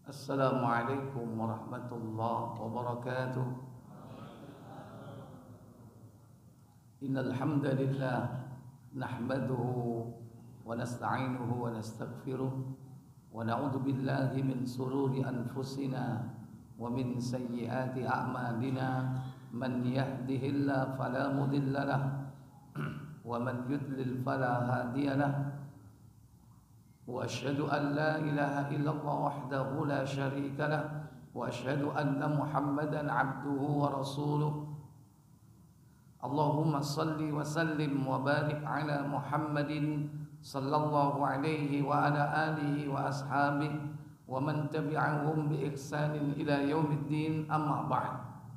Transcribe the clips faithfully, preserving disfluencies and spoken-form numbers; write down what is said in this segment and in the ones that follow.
Assalamualaikum warahmatullahi wabarakatuh. Innal hamdalillah nahmaduhu wa nasta'inuhu wa nastaghfiruh wa na'udzu billahi min sururi anfusina wa min sayyiati a'malina. Man yahdihillahu fala mudilla lahu wa man yudlil fala hadiya lahu. وأشهد أن لا إله إلا الله وحده لا شريك له وأشهد أن محمدا عبده ورسوله. اللهم صل وسلم وبارك على محمد صلى الله عليه وعلى آله وأصحابه ومن تبعهم بإحسان إلى يوم الدين. أما بعد.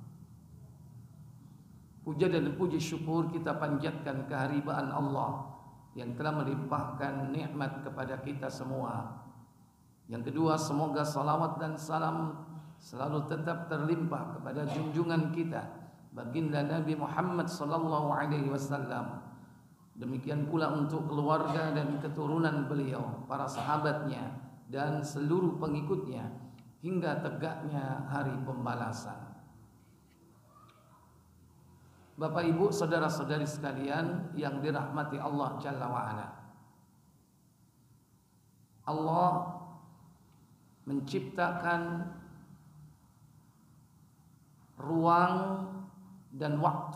Puja dan puji syukur kita panjatkan kehadiran Allah yang telah melimpahkan nikmat kepada kita semua. Yang kedua, semoga salawat dan salam selalu tetap terlimpah kepada junjungan kita, baginda Nabi Muhammad sallallahu alaihi wasallam. Demikian pula untuk keluarga dan keturunan beliau, para sahabatnya dan seluruh pengikutnya hingga tegaknya hari pembalasan. Bapak, Ibu, saudara-saudari sekalian yang dirahmati Allah Jalla wa'ala, Allah menciptakan ruang dan waktu.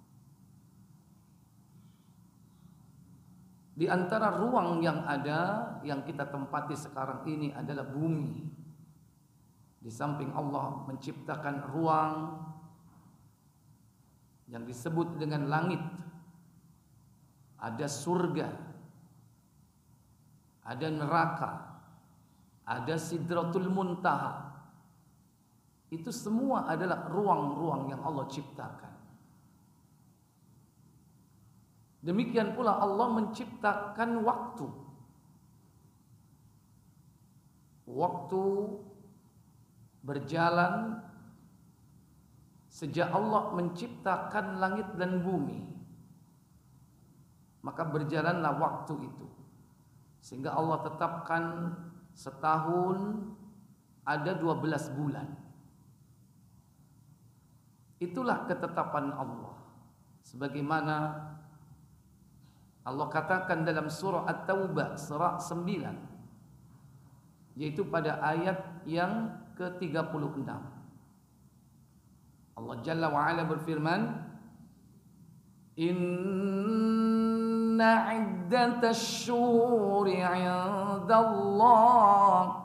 Di antara ruang yang ada, yang kita tempati sekarang ini adalah bumi. Di samping Allah menciptakan ruang yang disebut dengan langit, ada surga, ada neraka, ada Sidratul Muntaha. Itu semua adalah ruang-ruang yang Allah ciptakan. Demikian pula Allah menciptakan waktu. Waktu berjalan sejak Allah menciptakan langit dan bumi, maka berjalanlah waktu itu, sehingga Allah tetapkan setahun ada dua belas bulan. Itulah ketetapan Allah, sebagaimana Allah katakan dalam surah At-Taubah surah sembilan, yaitu pada ayat yang ke tiga puluh enam. Allah Jalla wa'ala berfirman, Inna iddatash syuhuri 'indallah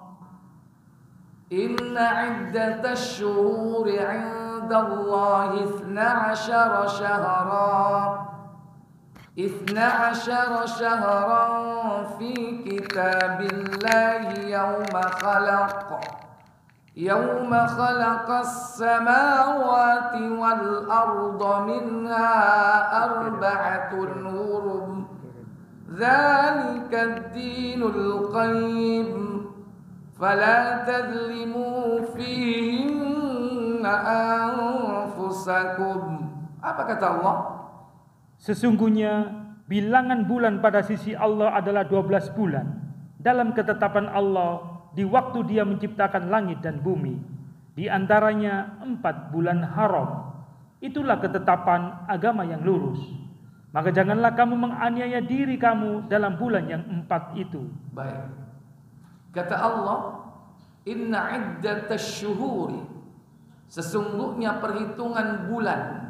Inna iddatash syuhuri 'indallah Ithna ashara syahran Ithna ashara syahran Fi kitabillahi yawma khalaq يوم خلق السماوات والأرض منها أربعة حرم ذلك الدين القيم فلا تظلموا فيهن أنفسكم. Apa kata Allah? Sesungguhnya bilangan bulan pada sisi Allah adalah dua belas bulan dalam ketetapan Allah di waktu Dia menciptakan langit dan bumi, di antaranya empat bulan haram. Itulah ketetapan agama yang lurus. Maka janganlah kamu menganiaya diri kamu dalam bulan yang empat itu. Baik. Kata Allah, Inna iddatash syuhuri, sesungguhnya perhitungan bulan,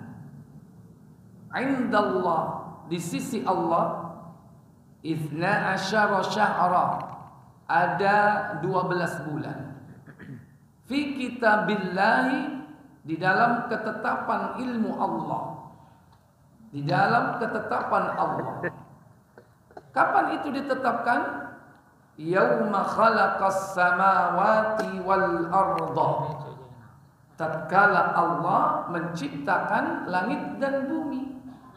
indallah, di sisi Allah, Ithna asyara syahra, ada dua belas bulan. Fi kitabillahi, di dalam ketetapan ilmu Allah, di dalam ketetapan Allah. Kapan itu ditetapkan? Yauma khalaqas samawati wal arda, tatkala Allah menciptakan langit dan bumi.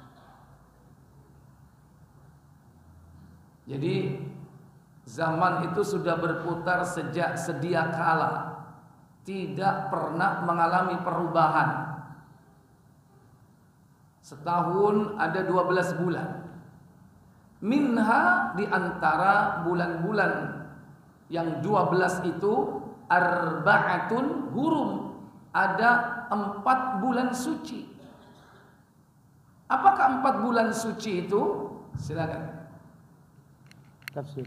Jadi zaman itu sudah berputar sejak sedia kala, tidak pernah mengalami perubahan. Setahun ada dua belas bulan. Minha, di antara bulan-bulan yang dua belas itu, arba'atun hurum, ada empat bulan suci. Apakah empat bulan suci itu? Silakan. Tafsir.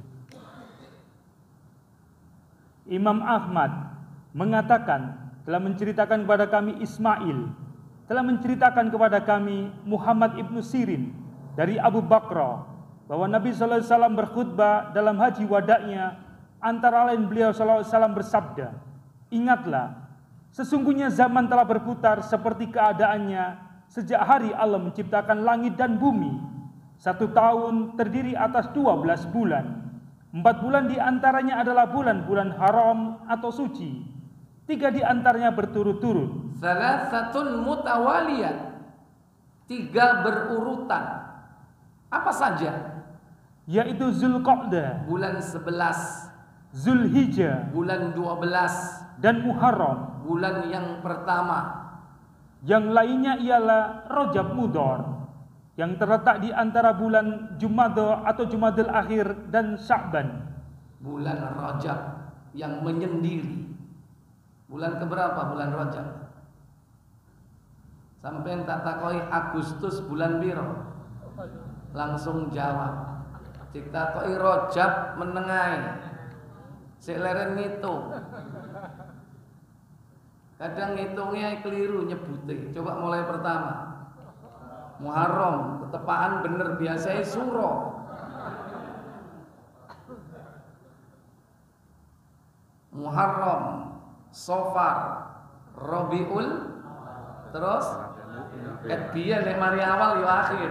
Imam Ahmad mengatakan, telah menceritakan kepada kami Ismail, telah menceritakan kepada kami Muhammad ibnu Sirin dari Abu Bakr, bahwa Nabi sallallahu alaihi wasallam berkhutbah dalam haji wada'nya. Antara lain beliau sallallahu alaihi wasallam bersabda, ingatlah, sesungguhnya zaman telah berputar seperti keadaannya sejak hari Allah menciptakan langit dan bumi. Satu tahun terdiri atas dua belas bulan. Empat bulan di antaranya adalah bulan-bulan haram atau suci. Tiga di antaranya berturut-turut. Salasatun mutawaliyat, tiga berurutan. Apa saja? Yaitu Zulqa'dah, bulan sebelas, Zulhijjah, bulan dua belas, dan Muharram, bulan yang pertama. Yang lainnya ialah Rajab Mudhar, yang terletak di antara bulan Jumada atau Jumadil Akhir dan Sya'ban. Bulan Rajab yang menyendiri. Bulan keberapa bulan Rajab? Sampai tak takoi Agustus bulan biro, langsung jawab. Cik takoi Rajab menengai, seleren ngitung. Kadang ngitungnya keliru nyebute. Coba mulai pertama. Muharram, ketepaan bener biasanya suro. Muharram, Safar, Rabiul, terus Edbiya nek mari awal yo akhir.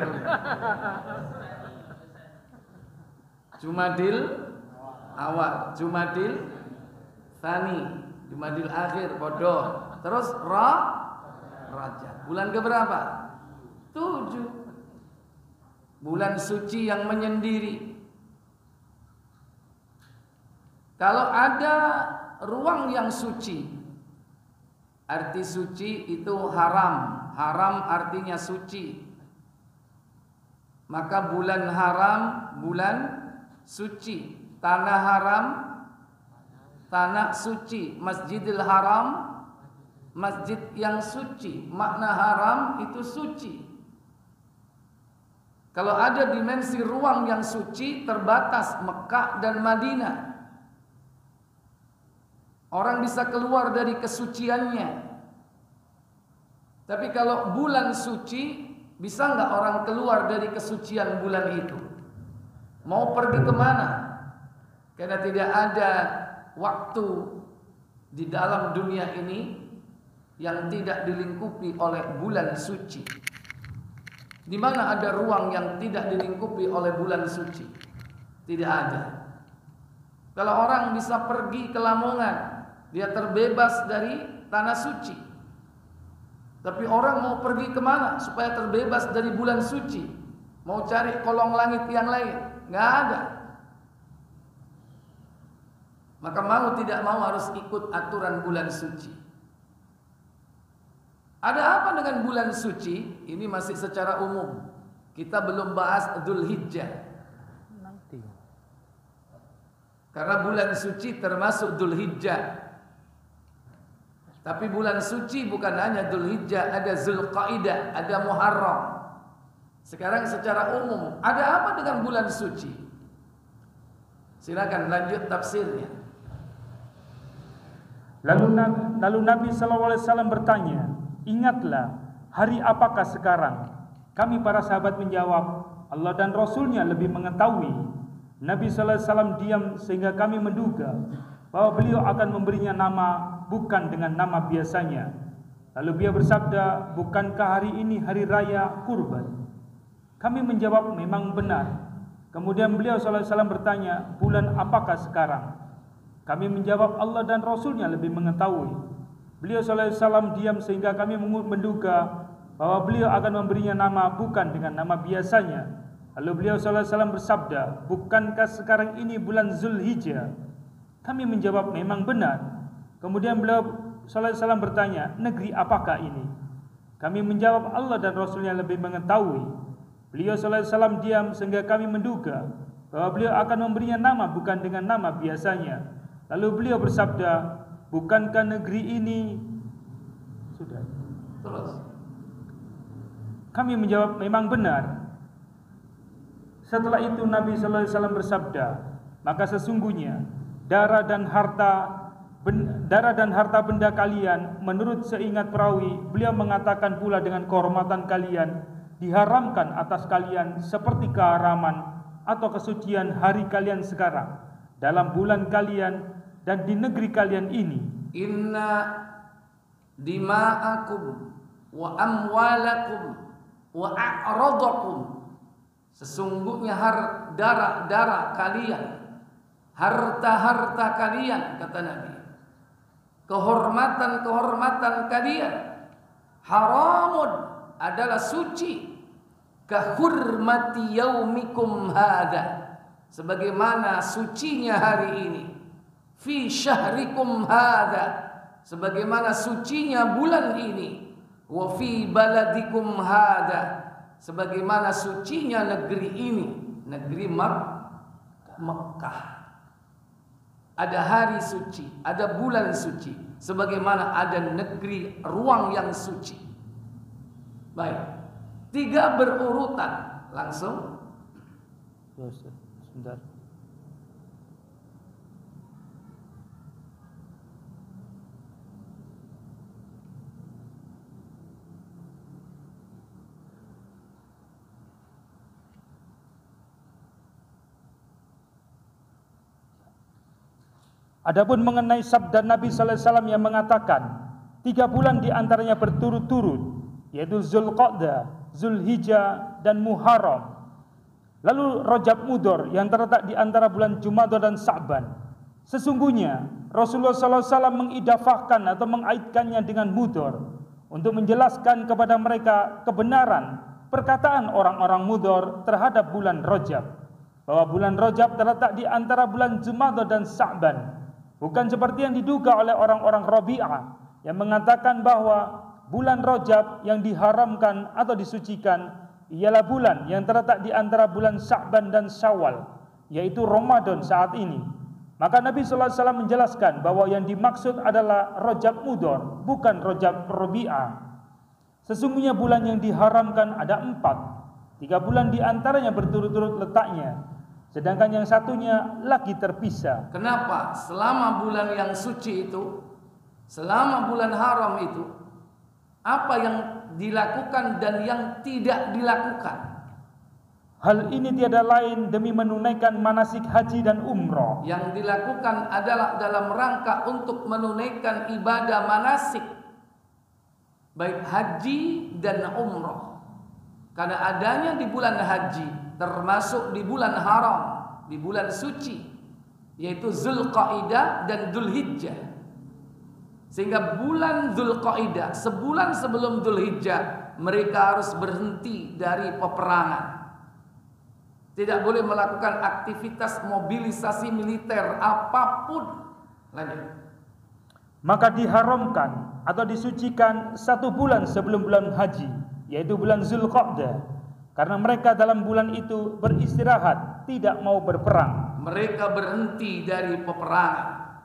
Jumadil awal, Jumadil Tsani, Jumadil akhir bodoh. Terus Ra Rajab. Bulan keberapa? Tujuh. Bulan suci yang menyendiri. Kalau ada ruang yang suci, arti suci itu haram. Haram artinya suci. Maka bulan haram, bulan suci. Tanah haram, tanah suci. Masjidil Haram, masjid yang suci. Makna haram itu suci. Kalau ada dimensi ruang yang suci, terbatas Mekah dan Madinah. Orang bisa keluar dari kesuciannya. Tapi kalau bulan suci, bisa nggak orang keluar dari kesucian bulan itu? Mau pergi kemana? Karena tidak ada waktu di dalam dunia ini yang tidak dilingkupi oleh bulan suci. Di mana ada ruang yang tidak dilingkupi oleh bulan suci? Tidak ada. Kalau orang bisa pergi ke Lamongan, dia terbebas dari tanah suci. Tapi orang mau pergi kemana supaya terbebas dari bulan suci? Mau cari kolong langit yang lain? Nggak ada. Maka mau tidak mau harus ikut aturan bulan suci. Ada apa dengan bulan suci? Ini masih secara umum. Kita belum bahas Dzulhijjah. Nanti. Karena bulan suci termasuk Dzulhijjah. Tapi bulan suci bukan hanya Dzulhijjah, ada Zulqaidah, ada Muharram. Sekarang secara umum, ada apa dengan bulan suci? Silakan lanjut tafsirnya. Lalu, lalu Nabi sallallahu alaihi wasallam bertanya, ingatlah, hari apakah sekarang? Kami para sahabat menjawab, Allah dan Rasulnya lebih mengetahui. Nabi sallallahu alaihi wasallam diam sehingga kami menduga bahwa beliau akan memberinya nama bukan dengan nama biasanya. Lalu beliau bersabda, bukankah hari ini hari raya kurban? Kami menjawab, memang benar. Kemudian beliau sallallahu alaihi wasallam bertanya, bulan apakah sekarang? Kami menjawab, Allah dan Rasulnya lebih mengetahui. Beliau sallallahu alaihi wasallam diam sehingga kami menduga bahwa beliau akan memberinya nama bukan dengan nama biasanya. Lalu beliau sallallahu alaihi wasallam bersabda, bukankah sekarang ini bulan Zulhijjah? Kami menjawab, memang benar. Kemudian beliau sallallahu alaihi wasallam bertanya, negeri apakah ini? Kami menjawab, Allah dan Rasulnya lebih mengetahui. Beliau sallallahu alaihi wasallam diam sehingga kami menduga bahwa beliau akan memberinya nama bukan dengan nama biasanya. Lalu beliau bersabda, bukankah negeri ini sudah? Terus Kami menjawab, memang benar. Setelah itu Nabi sallallahu alaihi wasallam bersabda, maka sesungguhnya darah dan harta ben, darah dan harta benda kalian menurut seingat perawi, beliau mengatakan pula dengan kehormatan kalian diharamkan atas kalian seperti keharaman atau kesucian hari kalian sekarang dalam bulan kalian dan di negeri kalian ini. Inna dima'akum wa amwalakum wa a'radakum, sesungguhnya har, darah-darah kalian, harta-harta kalian, kata Nabi, kehormatan-kehormatan kalian, haramun, adalah suci, kahurmati yaumikum hada, sebagaimana sucinya hari ini, fi syahrikum hada, sebagaimana sucinya bulan ini, wa fi baladikum hada, sebagaimana sucinya negeri ini, negeri Mekah. Ada hari suci, ada bulan suci, sebagaimana ada negeri ruang yang suci. Baik, tiga berurutan langsung. Sebentar. Adapun mengenai sabda Nabi sallallahu alaihi wasallam yang mengatakan tiga bulan diantaranya berturut-turut, yaitu Zulqa'dah, Zulhijjah dan Muharram, lalu Rajab Mudhar yang terletak di antara bulan Jumadha dan Sa'ban. Sesungguhnya Rasulullah sallallahu alaihi wasallam mengidafahkan atau mengaitkannya dengan Mudhar untuk menjelaskan kepada mereka kebenaran perkataan orang-orang Mudhar terhadap bulan Rajab, bahwa bulan Rajab terletak di antara bulan Jumadha dan Sa'ban. Bukan seperti yang diduga oleh orang-orang Rabi'ah yang mengatakan bahwa bulan Rajab yang diharamkan atau disucikan ialah bulan yang terletak di antara bulan Sa'ban dan Syawal, yaitu Ramadan saat ini. Maka Nabi sallallahu alaihi wasallam menjelaskan bahwa yang dimaksud adalah Rajab Mudhar, bukan Rajab Rabi'ah. Sesungguhnya bulan yang diharamkan ada empat, tiga bulan diantaranya berturut-turut letaknya, sedangkan yang satunya lagi terpisah. Kenapa? Selama bulan yang suci itu, selama bulan haram itu, apa yang dilakukan dan yang tidak dilakukan? Hal ini tiada lain demi menunaikan manasik haji dan umrah. Yang dilakukan adalah dalam rangka untuk menunaikan ibadah manasik, baik haji dan umrah. Karena adanya di bulan haji, termasuk di bulan haram, di bulan suci, yaitu Zulqa'dah dan Dzulhijjah. Sehingga bulan Dzulqa'dah, sebulan sebelum Dzulhijjah, mereka harus berhenti dari peperangan. Tidak boleh melakukan aktivitas mobilisasi militer apapun. Lanjut. Maka diharamkan atau disucikan satu bulan sebelum bulan haji, yaitu bulan Zulqa'dah. Karena mereka dalam bulan itu beristirahat, tidak mau berperang. Mereka berhenti dari peperangan.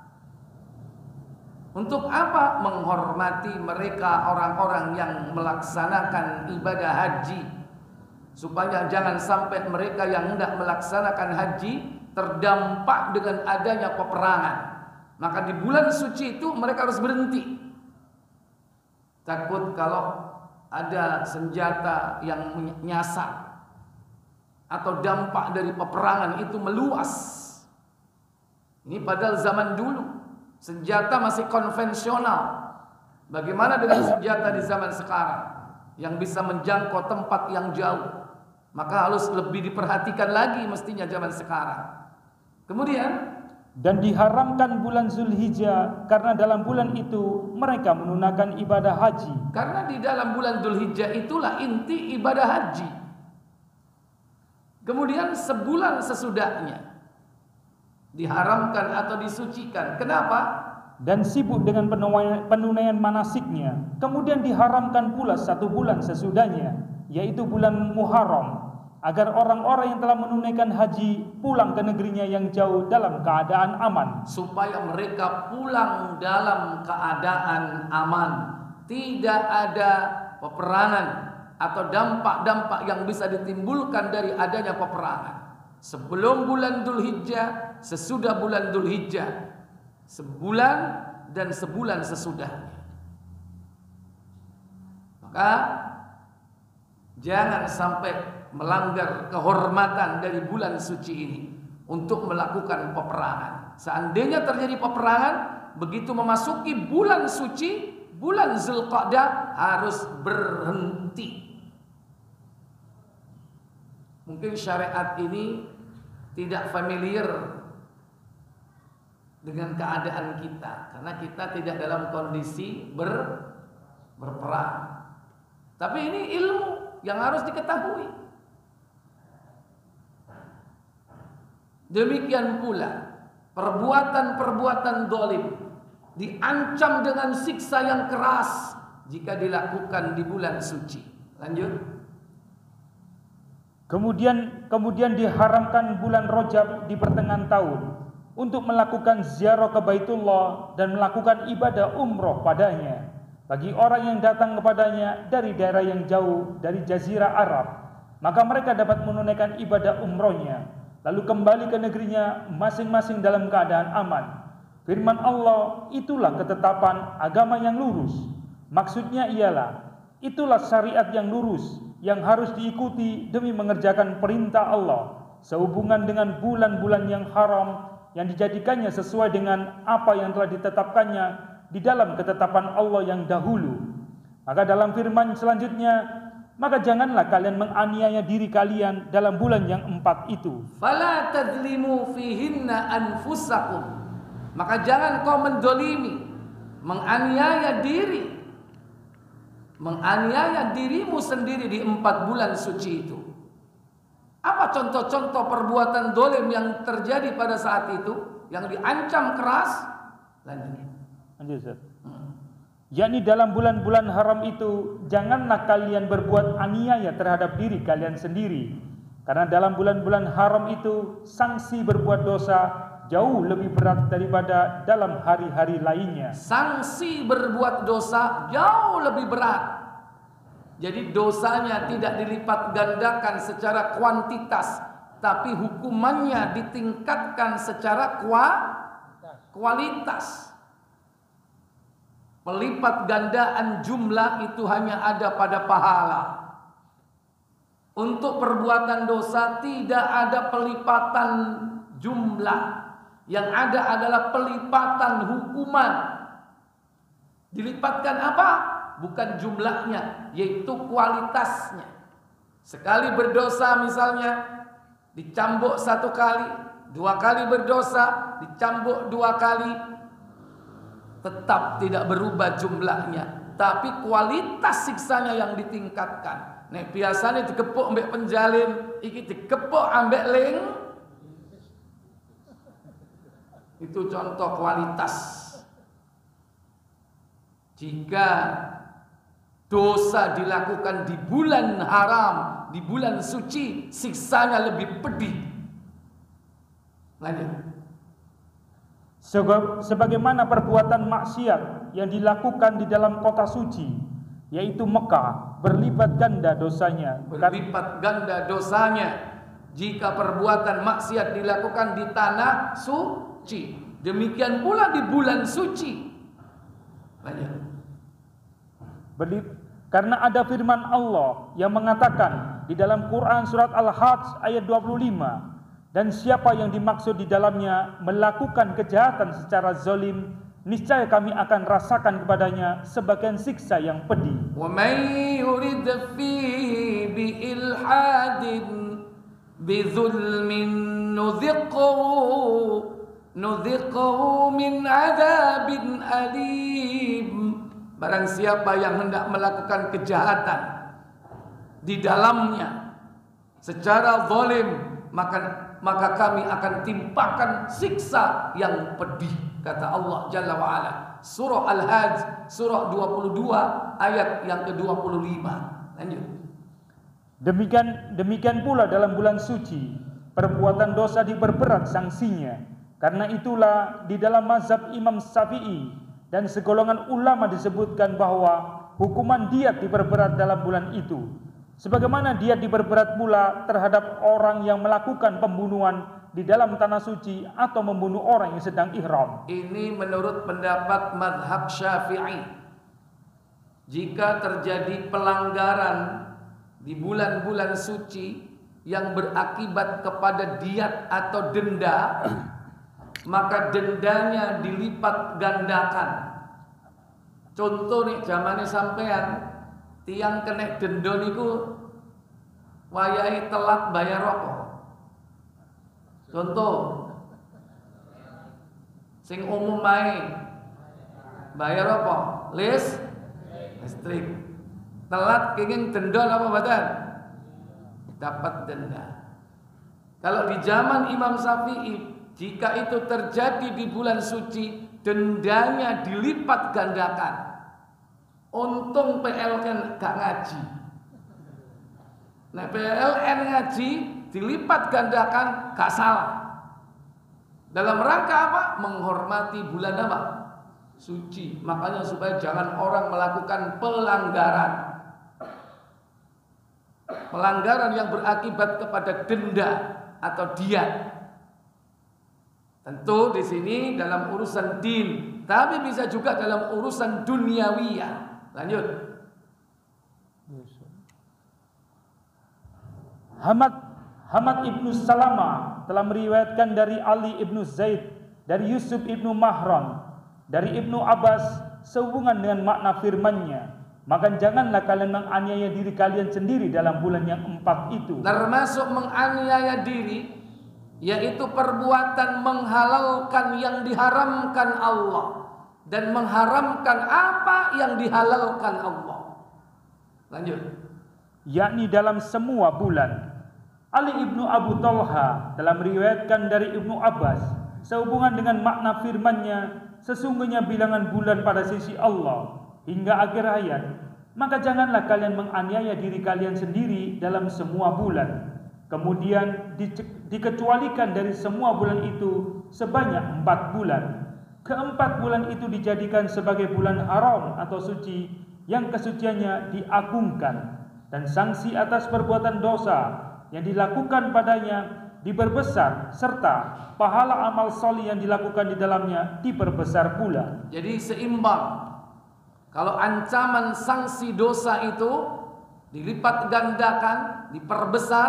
Untuk apa? Menghormati mereka orang-orang yang melaksanakan ibadah haji, supaya jangan sampai mereka yang hendak melaksanakan haji terdampak dengan adanya peperangan. Maka di bulan suci itu mereka harus berhenti. Takut kalau ada senjata yang menyasar atau dampak dari peperangan itu meluas. Ini padahal zaman dulu senjata masih konvensional. Bagaimana dengan senjata di zaman sekarang yang bisa menjangkau tempat yang jauh? Maka harus lebih diperhatikan lagi mestinya zaman sekarang. Kemudian, dan diharamkan bulan Zulhijjah karena dalam bulan itu mereka menunaikan ibadah haji. Karena di dalam bulan Zulhijjah itulah inti ibadah haji. Kemudian sebulan sesudahnya diharamkan atau disucikan. Kenapa? Dan sibuk dengan penunaian manasiknya. Kemudian diharamkan pula satu bulan sesudahnya, yaitu bulan Muharram, agar orang-orang yang telah menunaikan haji pulang ke negerinya yang jauh dalam keadaan aman. Supaya mereka pulang dalam keadaan aman. Tidak ada peperangan atau dampak-dampak yang bisa ditimbulkan dari adanya peperangan. Sebelum bulan Dzulhijjah, sesudah bulan Dzulhijjah, sebulan dan sebulan sesudahnya. Maka jangan sampai melanggar kehormatan dari bulan suci ini untuk melakukan peperangan. Seandainya terjadi peperangan, begitu memasuki bulan suci, bulan Zulqa'dah harus berhenti. Mungkin syariat ini tidak familiar dengan keadaan kita, karena kita tidak dalam kondisi ber, berperang. Tapi ini ilmu yang harus diketahui. Demikian pula perbuatan-perbuatan zalim diancam dengan siksa yang keras jika dilakukan di bulan suci. Lanjut. Kemudian kemudian diharamkan bulan Rajab di pertengahan tahun untuk melakukan ziarah ke Baitullah dan melakukan ibadah umroh padanya bagi orang yang datang kepadanya dari daerah yang jauh dari Jazirah Arab. Maka mereka dapat menunaikan ibadah umrohnya lalu kembali ke negerinya masing-masing dalam keadaan aman. Firman Allah, itulah ketetapan agama yang lurus. Maksudnya ialah, itulah syariat yang lurus yang harus diikuti demi mengerjakan perintah Allah sehubungan dengan bulan-bulan yang haram yang dijadikannya sesuai dengan apa yang telah ditetapkannya di dalam ketetapan Allah yang dahulu. Maka dalam firman selanjutnya, maka janganlah kalian menganiaya diri kalian dalam bulan yang empat itu. Fala tadzlimu fihinna anfusakum. Maka jangan kau mendolimi, menganiaya diri, menganiaya dirimu sendiri di empat bulan suci itu. Apa contoh-contoh perbuatan dolim yang terjadi pada saat itu, yang diancam keras? Lanjut. Lanjut, Ustaz. Yakni dalam bulan-bulan haram itu janganlah kalian berbuat aniaya terhadap diri kalian sendiri, karena dalam bulan-bulan haram itu sanksi berbuat dosa jauh lebih berat daripada dalam hari-hari lainnya. Sanksi berbuat dosa jauh lebih berat. Jadi dosanya tidak dilipat gandakan secara kuantitas, tapi hukumannya ditingkatkan secara kualitas. Pelipat gandaan jumlah itu hanya ada pada pahala. Untuk perbuatan dosa tidak ada pelipatan jumlah. Yang ada adalah pelipatan hukuman. Dilipatkan apa? Bukan jumlahnya, yaitu kualitasnya. Sekali berdosa misalnya dicambuk satu kali, dua kali berdosa dicambuk dua kali, tetap tidak berubah jumlahnya, tapi kualitas siksanya yang ditingkatkan. Nek biasanya dikepuk ambek penjalin, iki dikepuk ambek ling. Itu contoh kualitas. Jika dosa dilakukan di bulan haram, di bulan suci, siksanya lebih pedih. Lanjut. Sebagaimana perbuatan maksiat yang dilakukan di dalam kota suci, yaitu Mekah, berlipat ganda dosanya. Berlipat ganda dosanya jika perbuatan maksiat dilakukan di tanah suci. Demikian pula di bulan suci. Banyak. Karena ada firman Allah yang mengatakan di dalam Quran surat Al-Hajj ayat dua puluh lima, dan siapa yang dimaksud di dalamnya melakukan kejahatan secara zalim, niscaya kami akan rasakan kepadanya sebagian siksa yang pedih. Wa may yurid fihi bi ilhadin bi dzulmin nudhiqhu nudhiqhu min adzabin alim. Barang siapa yang hendak melakukan kejahatan di dalamnya secara zalim, maka maka kami akan timpakan siksa yang pedih, kata Allah Jalla wa'ala. Surah Al-Hajj surah dua puluh dua ayat yang ke dua puluh lima. Lanjut. Demikian demikian pula dalam bulan suci, perbuatan dosa diperberat sanksinya. Karena itulah di dalam mazhab Imam Syafi'i dan segolongan ulama disebutkan bahwa hukuman diat diperberat dalam bulan itu, sebagaimana diat diperberat pula terhadap orang yang melakukan pembunuhan di dalam tanah suci atau membunuh orang yang sedang ihram. Ini menurut pendapat mazhab Syafi'i. Jika terjadi pelanggaran di bulan-bulan suci yang berakibat kepada diat atau denda, maka dendanya dilipat gandakan. Contoh nih zamane sampean tiang kena denda niku wayahe telat bayar rokok. Contoh sing umum mae bayar apa? Lis listrik. Telat kenging denda apa badan? Dapat denda. Kalau di zaman Imam Syafi'i, jika itu terjadi di bulan suci, dendanya dilipat gandakan. Untung P L N gak ngaji. Nah P L N ngaji dilipat gandakan gak salah. Dalam rangka apa? Menghormati bulan apa? Suci. Makanya supaya jangan orang melakukan pelanggaran. Pelanggaran yang berakibat kepada denda atau diat. Tentu di sini dalam urusan din, tapi bisa juga dalam urusan duniawiyah. Lanjut. Hamad Hamad ibnu Salama telah meriwayatkan dari Ali ibnu Zaid, dari Yusuf ibnu Mahran, dari Ibnu Abbas sehubungan dengan makna firman-Nya, maka janganlah kalian menganiaya diri kalian sendiri dalam bulan yang empat itu. Termasuk menganiaya diri, yaitu perbuatan menghalalkan yang diharamkan Allah dan mengharamkan apa yang dihalalkan Allah. Lanjut. Yakni dalam semua bulan. Ali ibnu Abu Talha telah meriwayatkan dari Ibnu Abbas sehubungan dengan makna firman-Nya, sesungguhnya bilangan bulan pada sisi Allah hingga akhir ayat. Maka janganlah kalian menganiaya diri kalian sendiri dalam semua bulan. Kemudian di, dikecualikan dari semua bulan itu sebanyak empat bulan. Keempat bulan itu dijadikan sebagai bulan haram atau suci yang kesuciannya diagungkan, dan sanksi atas perbuatan dosa yang dilakukan padanya diperbesar, serta pahala amal soleh yang dilakukan di dalamnya diperbesar pula. Jadi seimbang. Kalau ancaman sanksi dosa itu dilipat gandakan, diperbesar,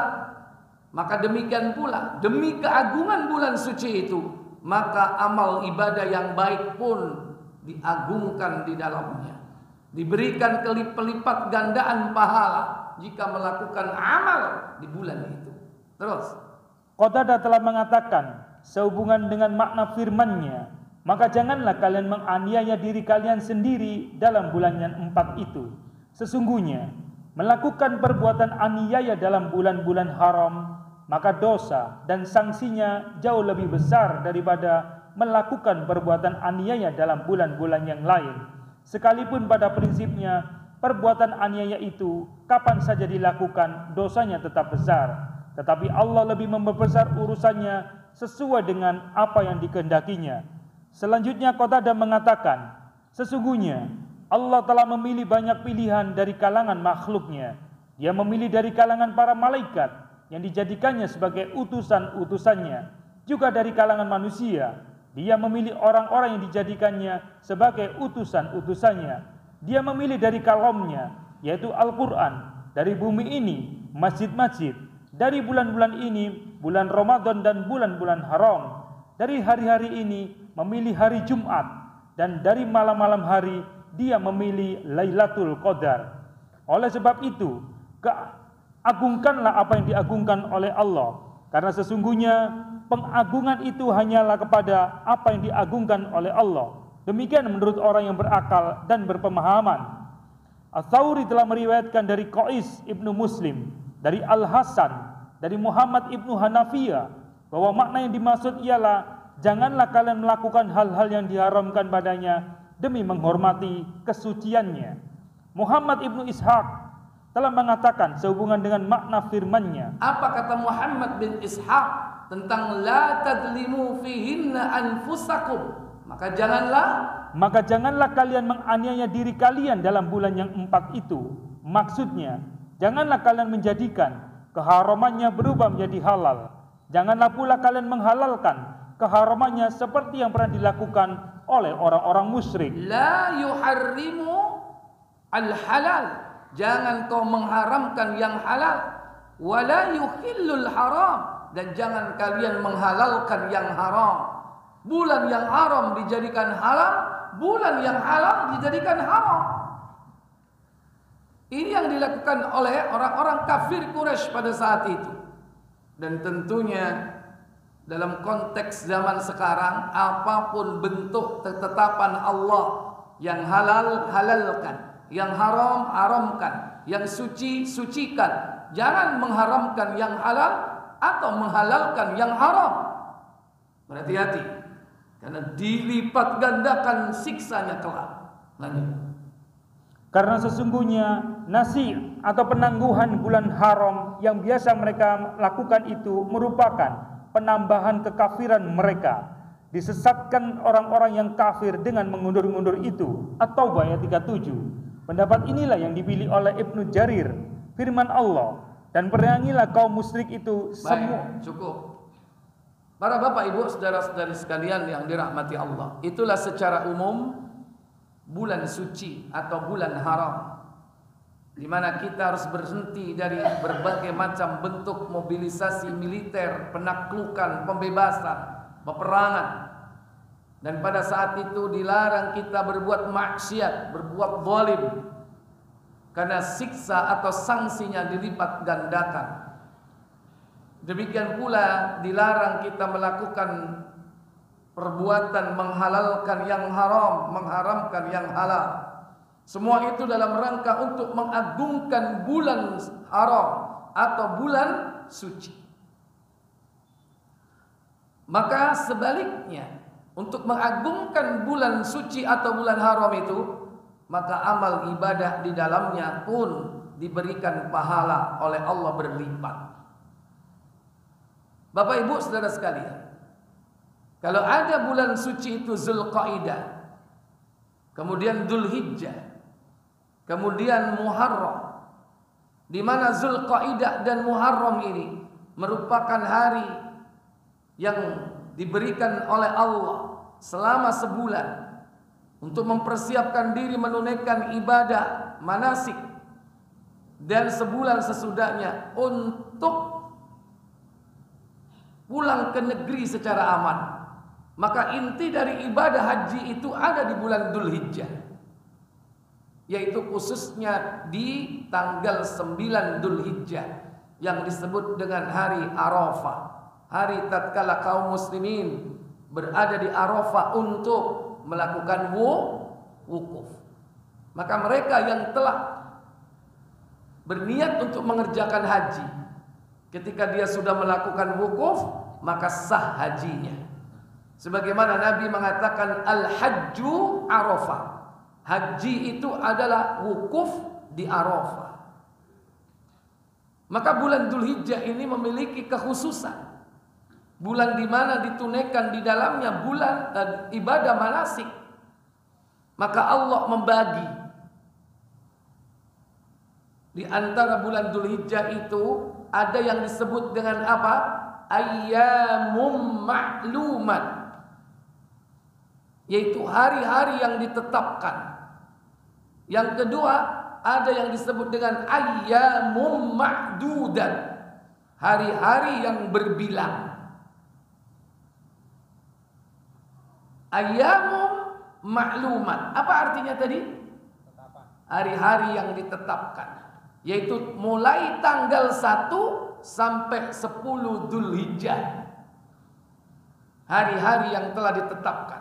maka demikian pula demi keagungan bulan suci itu, maka amal ibadah yang baik pun diagungkan di dalamnya. Diberikan kelipat gandaan pahala jika melakukan amal di bulan itu. Terus Qatadah telah mengatakan sehubungan dengan makna firman-Nya, maka janganlah kalian menganiaya diri kalian sendiri dalam bulan yang empat itu. Sesungguhnya melakukan perbuatan aniaya dalam bulan-bulan haram, maka dosa dan sanksinya jauh lebih besar daripada melakukan perbuatan aniaya dalam bulan-bulan yang lain. Sekalipun pada prinsipnya perbuatan aniaya itu kapan saja dilakukan dosanya tetap besar, tetapi Allah lebih memperbesar urusannya sesuai dengan apa yang dikehendakinya. Selanjutnya Qatadah mengatakan, sesungguhnya Allah telah memilih banyak pilihan dari kalangan makhluknya. Dia memilih dari kalangan para malaikat yang dijadikannya sebagai utusan-utusannya, juga dari kalangan manusia. Dia memilih orang-orang yang dijadikannya sebagai utusan-utusannya. Dia memilih dari kalamnya, yaitu Al-Quran, dari bumi ini, masjid-masjid, dari bulan-bulan ini, bulan Ramadan dan bulan-bulan haram, dari hari-hari ini memilih hari Jumat, dan dari malam-malam hari dia memilih Lailatul Qadar. Oleh sebab itu, agungkanlah apa yang diagungkan oleh Allah, karena sesungguhnya pengagungan itu hanyalah kepada apa yang diagungkan oleh Allah. Demikian menurut orang yang berakal dan berpemahaman. Ats-Tsauri telah meriwayatkan dari Qais ibnu Muslim, dari Al-Hasan, dari Muhammad ibnu Hanafiyah, bahwa makna yang dimaksud ialah janganlah kalian melakukan hal-hal yang diharamkan padanya demi menghormati kesuciannya. Muhammad ibnu Ishaq telah mengatakan sehubungan dengan makna firman-Nya. Apa kata Muhammad bin Ishaq tentang la tadlimu fihinna anfusakum? Maka janganlah Maka janganlah kalian menganiaya diri kalian dalam bulan yang empat itu. Maksudnya, janganlah kalian menjadikan keharamannya berubah menjadi halal. Janganlah pula kalian menghalalkan keharamannya seperti yang pernah dilakukan oleh orang-orang musyrik. La yuharrimu al-halal. Jangan kau mengharamkan yang halal. Wala yuhillul haram. Dan jangan kalian menghalalkan yang haram. Bulan yang haram dijadikan halal, bulan yang halal dijadikan haram. Ini yang dilakukan oleh orang-orang kafir Quraisy pada saat itu. Dan tentunya dalam konteks zaman sekarang, apapun bentuk ketetapan Allah, yang halal halalkan, yang haram haramkan, yang suci sucikan. Jangan mengharamkan yang halal atau menghalalkan yang haram. Berhati-hati, karena dilipat gandakan siksanya kelak. Lanjut. Karena sesungguhnya nasi atau penangguhan bulan haram yang biasa mereka lakukan itu merupakan penambahan kekafiran mereka. Disesatkan orang-orang yang kafir dengan mengundur-undur itu. At-Taubah ayat tiga puluh tujuh. Pendapat inilah yang dipilih oleh Ibnu Jarir, firman Allah, dan perangilah kaum musyrik itu semua. Baik, cukup. Para bapak ibu saudara-saudari sekalian yang dirahmati Allah, itulah secara umum bulan suci atau bulan haram, di mana kita harus berhenti dari berbagai macam bentuk mobilisasi militer, penaklukan, pembebasan, peperangan. Dan pada saat itu dilarang kita berbuat maksiat, berbuat zalim, karena siksa atau sanksinya dilipat gandakan. Demikian pula dilarang kita melakukan perbuatan menghalalkan yang haram, mengharamkan yang halal. Semua itu dalam rangka untuk mengagungkan bulan haram atau bulan suci. Maka sebaliknya, untuk mengagungkan bulan suci atau bulan haram itu, maka amal ibadah di dalamnya pun diberikan pahala oleh Allah berlipat. Bapak ibu saudara sekalian, kalau ada bulan suci itu Zulqaidah, kemudian Dzulhijjah, kemudian Muharram, di mana Zulqaidah dan Muharram ini merupakan hari yang diberikan oleh Allah selama sebulan untuk mempersiapkan diri menunaikan ibadah manasik, dan sebulan sesudahnya untuk pulang ke negeri secara aman. Maka inti dari ibadah haji itu ada di bulan Dzulhijjah, yaitu khususnya di tanggal sembilan Dzulhijjah yang disebut dengan hari Arafah, hari tatkala kaum muslimin berada di Arafah untuk melakukan wukuf. Maka mereka yang telah berniat untuk mengerjakan haji, ketika dia sudah melakukan wukuf, maka sah hajinya. Sebagaimana Nabi mengatakan al-hajju Arafah. Haji itu adalah wukuf di Arafah. Maka bulan Dzulhijjah ini memiliki kekhususan. Bulan di mana ditunaikan di dalamnya bulan eh, ibadah manasik. Maka Allah membagi di antara bulan Dzulhijjah itu ada yang disebut dengan apa? Ayyamum ma'lumat, yaitu hari-hari yang ditetapkan. Yang kedua, ada yang disebut dengan ayyamum ma'dudat, hari-hari yang berbilang. Ayyamum ma'lumat, apa artinya tadi? Hari-hari yang ditetapkan, yaitu mulai tanggal satu sampai sepuluh Dzulhijjah, hari-hari yang telah ditetapkan.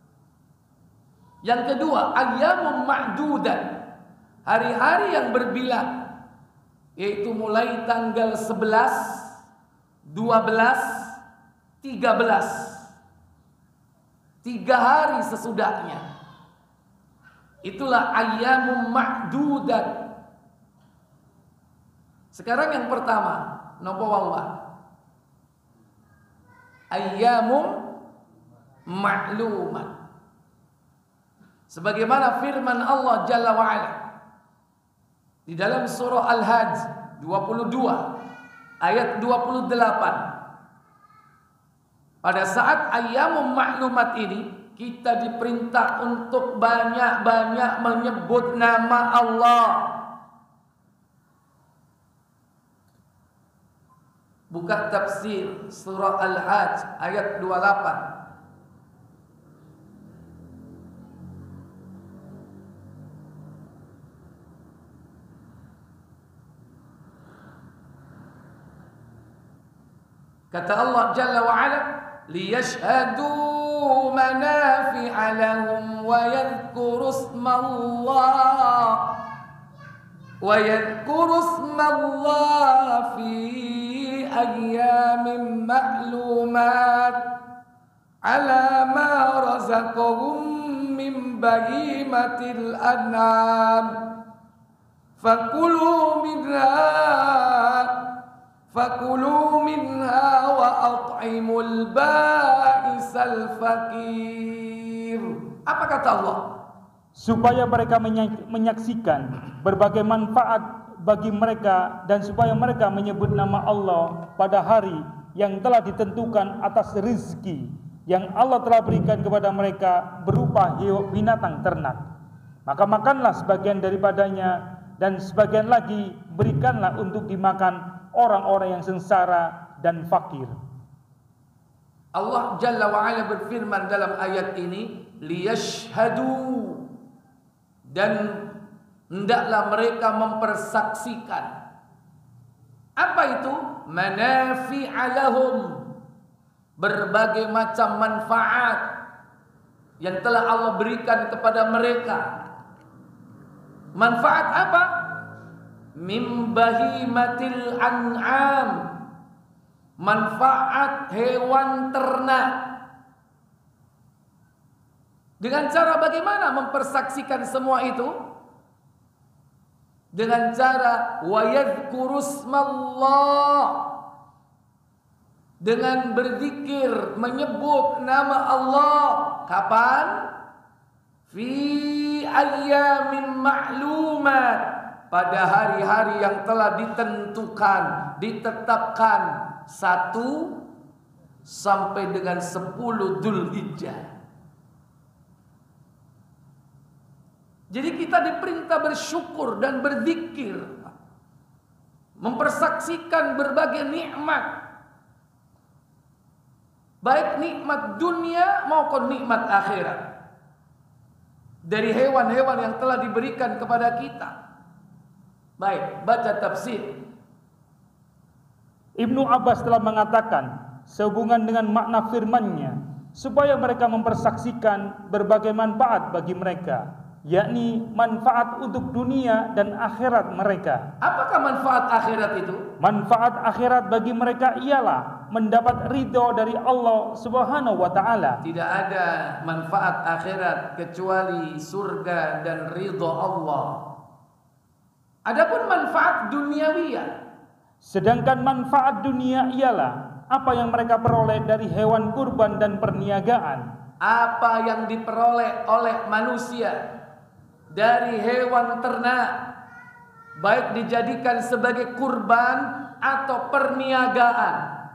Yang kedua, ayyamum ma'dudat, hari-hari yang berbilang, yaitu mulai tanggal sebelas, dua belas, tiga belas, tiga hari sesudahnya. Itulah ayyamum ma'dudat. Sekarang yang pertama, napa wae? Ayyamum ma'lumat. Sebagaimana firman Allah Jalla wa Ala di dalam surah Al-Hajj dua puluh dua ayat dua puluh delapan. Pada saat ayyamum ma'lumat ini kita diperintah untuk banyak-banyak menyebut nama Allah. Buka tafsir surah Al-Hajj ayat dua puluh delapan. Kata Allah Jalla wa Ala, liyashhadu manafi'a lahum wa yadhkuru ismallah wa yadhkuru ismallah fi ayyamin ma'lumat ala ma razaqahum min bahimatil an'am fakulu minha fakulu minha wa at'imul ba'isal fakir. Apa kata Allah? Supaya mereka menyaksikan berbagai manfaat bagi mereka dan supaya mereka menyebut nama Allah pada hari yang telah ditentukan atas rezeki yang Allah telah berikan kepada mereka berupa binatang ternak. Maka makanlah sebagian daripadanya dan sebagian lagi berikanlah untuk dimakan orang-orang yang sengsara dan fakir. Allah Jalla wa Ala berfirman dalam ayat ini, liyashhadu, dan hendaklah mereka mempersaksikan. Apa itu? Manafi'a lahum, berbagai macam manfaat yang telah Allah berikan kepada mereka. Manfaat apa? Min bahimatil an'am, manfaat hewan ternak. Dengan cara bagaimana mempersaksikan semua itu? Dengan cara wa yadhkuru ismallah, dengan berzikir, menyebut nama Allah. Kapan? Fi ayyamin ma'lumat, pada hari-hari yang telah ditentukan, ditetapkan, satu sampai dengan sepuluh Dzulhijjah. Jadi kita diperintah bersyukur dan berzikir, mempersaksikan berbagai nikmat, baik nikmat dunia maupun nikmat akhirat, dari hewan-hewan yang telah diberikan kepada kita. Baik, baca tafsir. Ibnu Abbas telah mengatakan sehubungan dengan makna firman-Nya, supaya mereka mempersaksikan berbagai manfaat bagi mereka, yakni manfaat untuk dunia dan akhirat mereka. Apakah manfaat akhirat itu? Manfaat akhirat bagi mereka ialah mendapat ridho dari Allah Subhanahu wa taala. Tidak ada manfaat akhirat kecuali surga dan ridho Allah. Adapun manfaat duniawiyah, sedangkan manfaat dunia ialah apa yang mereka peroleh dari hewan kurban dan perniagaan. Apa yang diperoleh oleh manusia dari hewan ternak, baik dijadikan sebagai kurban atau perniagaan.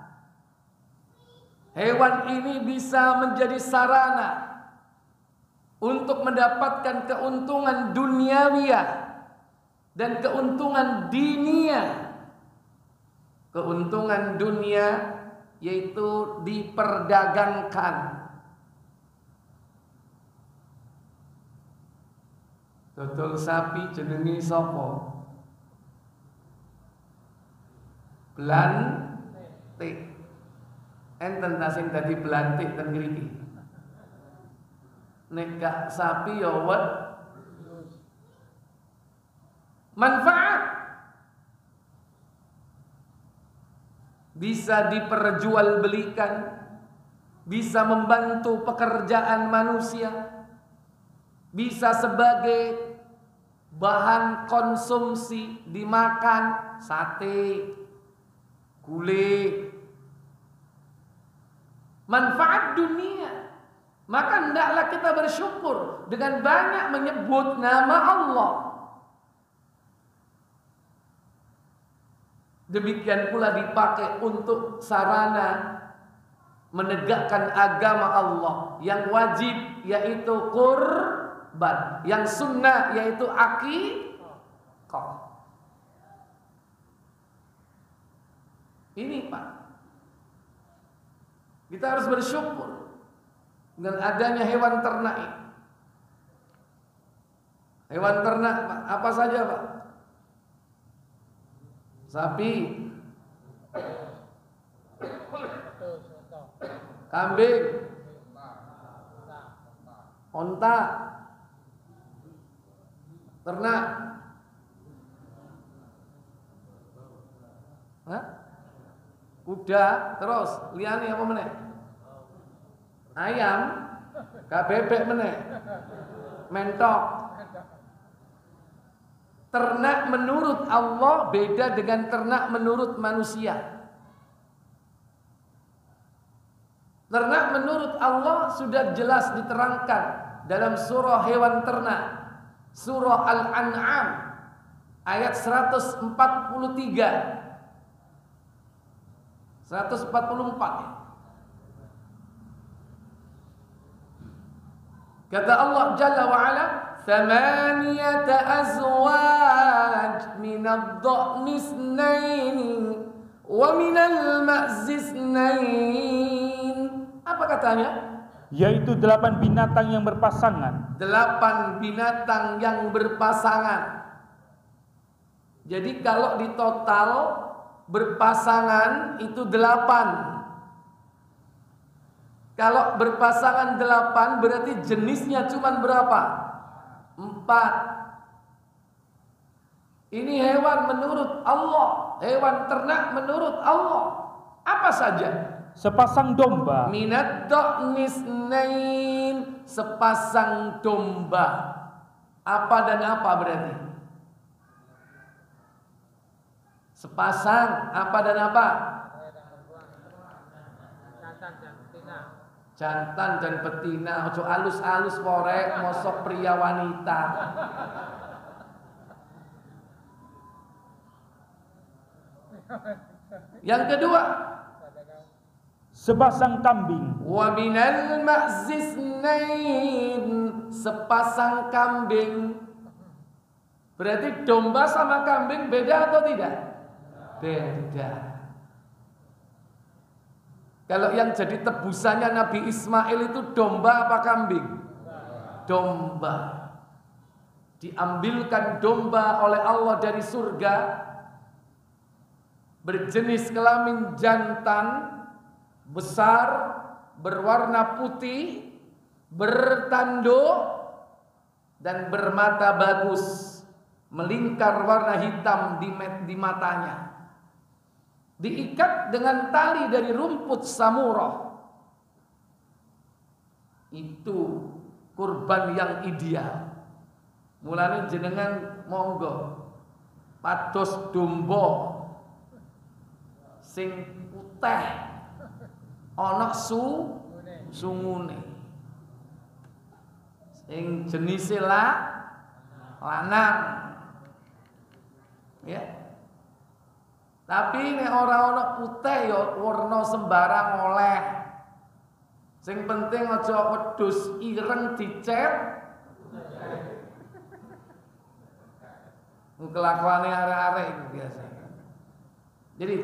Hewan ini bisa menjadi sarana untuk mendapatkan keuntungan duniawiyah dan keuntungan dinia. Keuntungan dunia yaitu diperdagangkan. Dodol sapi jenenge sapa? Belantik. Enten ta sing dadi belantik ten mriki. Nek gak sapi ya wet. Manfaat bisa diperjualbelikan, bisa membantu pekerjaan manusia, bisa sebagai bahan konsumsi dimakan sate, gulai, manfaat dunia, maka hendaklah kita bersyukur dengan banyak menyebut nama Allah. Demikian pula dipakai untuk sarana menegakkan agama Allah. Yang wajib yaitu kurban, yang sunnah yaitu akikah. Ini Pak, kita harus bersyukur dengan adanya hewan ternak ini. Hewan ternak Pak, apa saja Pak? Sapi, kambing, onta, ternak, hah? Kuda, terus liane apa meneh? Ayam, kabebek meneh, mentok. Ternak menurut Allah beda dengan ternak menurut manusia. Ternak menurut Allah sudah jelas diterangkan dalam surah hewan ternak, surah Al-An'am ayat seratus empat puluh tiga, seratus empat puluh empat. Kata Allah Jalla wa Ala, "Thamaniyata azwaj minad dha'ni itsnaini wa minal ma'zi itsnain." Apa katanya? Yaitu delapan binatang yang berpasangan. Delapan binatang yang berpasangan. Jadi kalau di total berpasangan itu delapan. Kalau berpasangan delapan berarti jenisnya cuma berapa? Empat. Ini hewan menurut Allah, hewan ternak menurut Allah. Apa saja? Sepasang domba. Minad dha'nisnain, sepasang domba. Apa dan apa berarti? Sepasang apa dan apa? Jantan dan betina. Ojo alus-alus korek mosok pria wanita. Yang kedua, sepasang kambing. wa minal ma'zisnain, sepasang kambing. Berarti domba sama kambing beda atau tidak? Beda. Kalau yang jadi tebusannya Nabi Ismail itu domba apa kambing? Domba. Diambilkan domba oleh Allah dari surga, berjenis kelamin jantan, besar, berwarna putih, bertanduk, dan bermata bagus, melingkar warna hitam di, di matanya. Diikat dengan tali dari rumput samurah. Itu kurban yang ideal. Mulane jenengan monggo pados domba sing putih ana su sungune, sing jenise la lanang, ya. Tapi nek ora ana putih ya warna sembarang oleh. Sing penting aja wedhus ireng dicet. Kelakuane arek-arek itu biasa. Jadi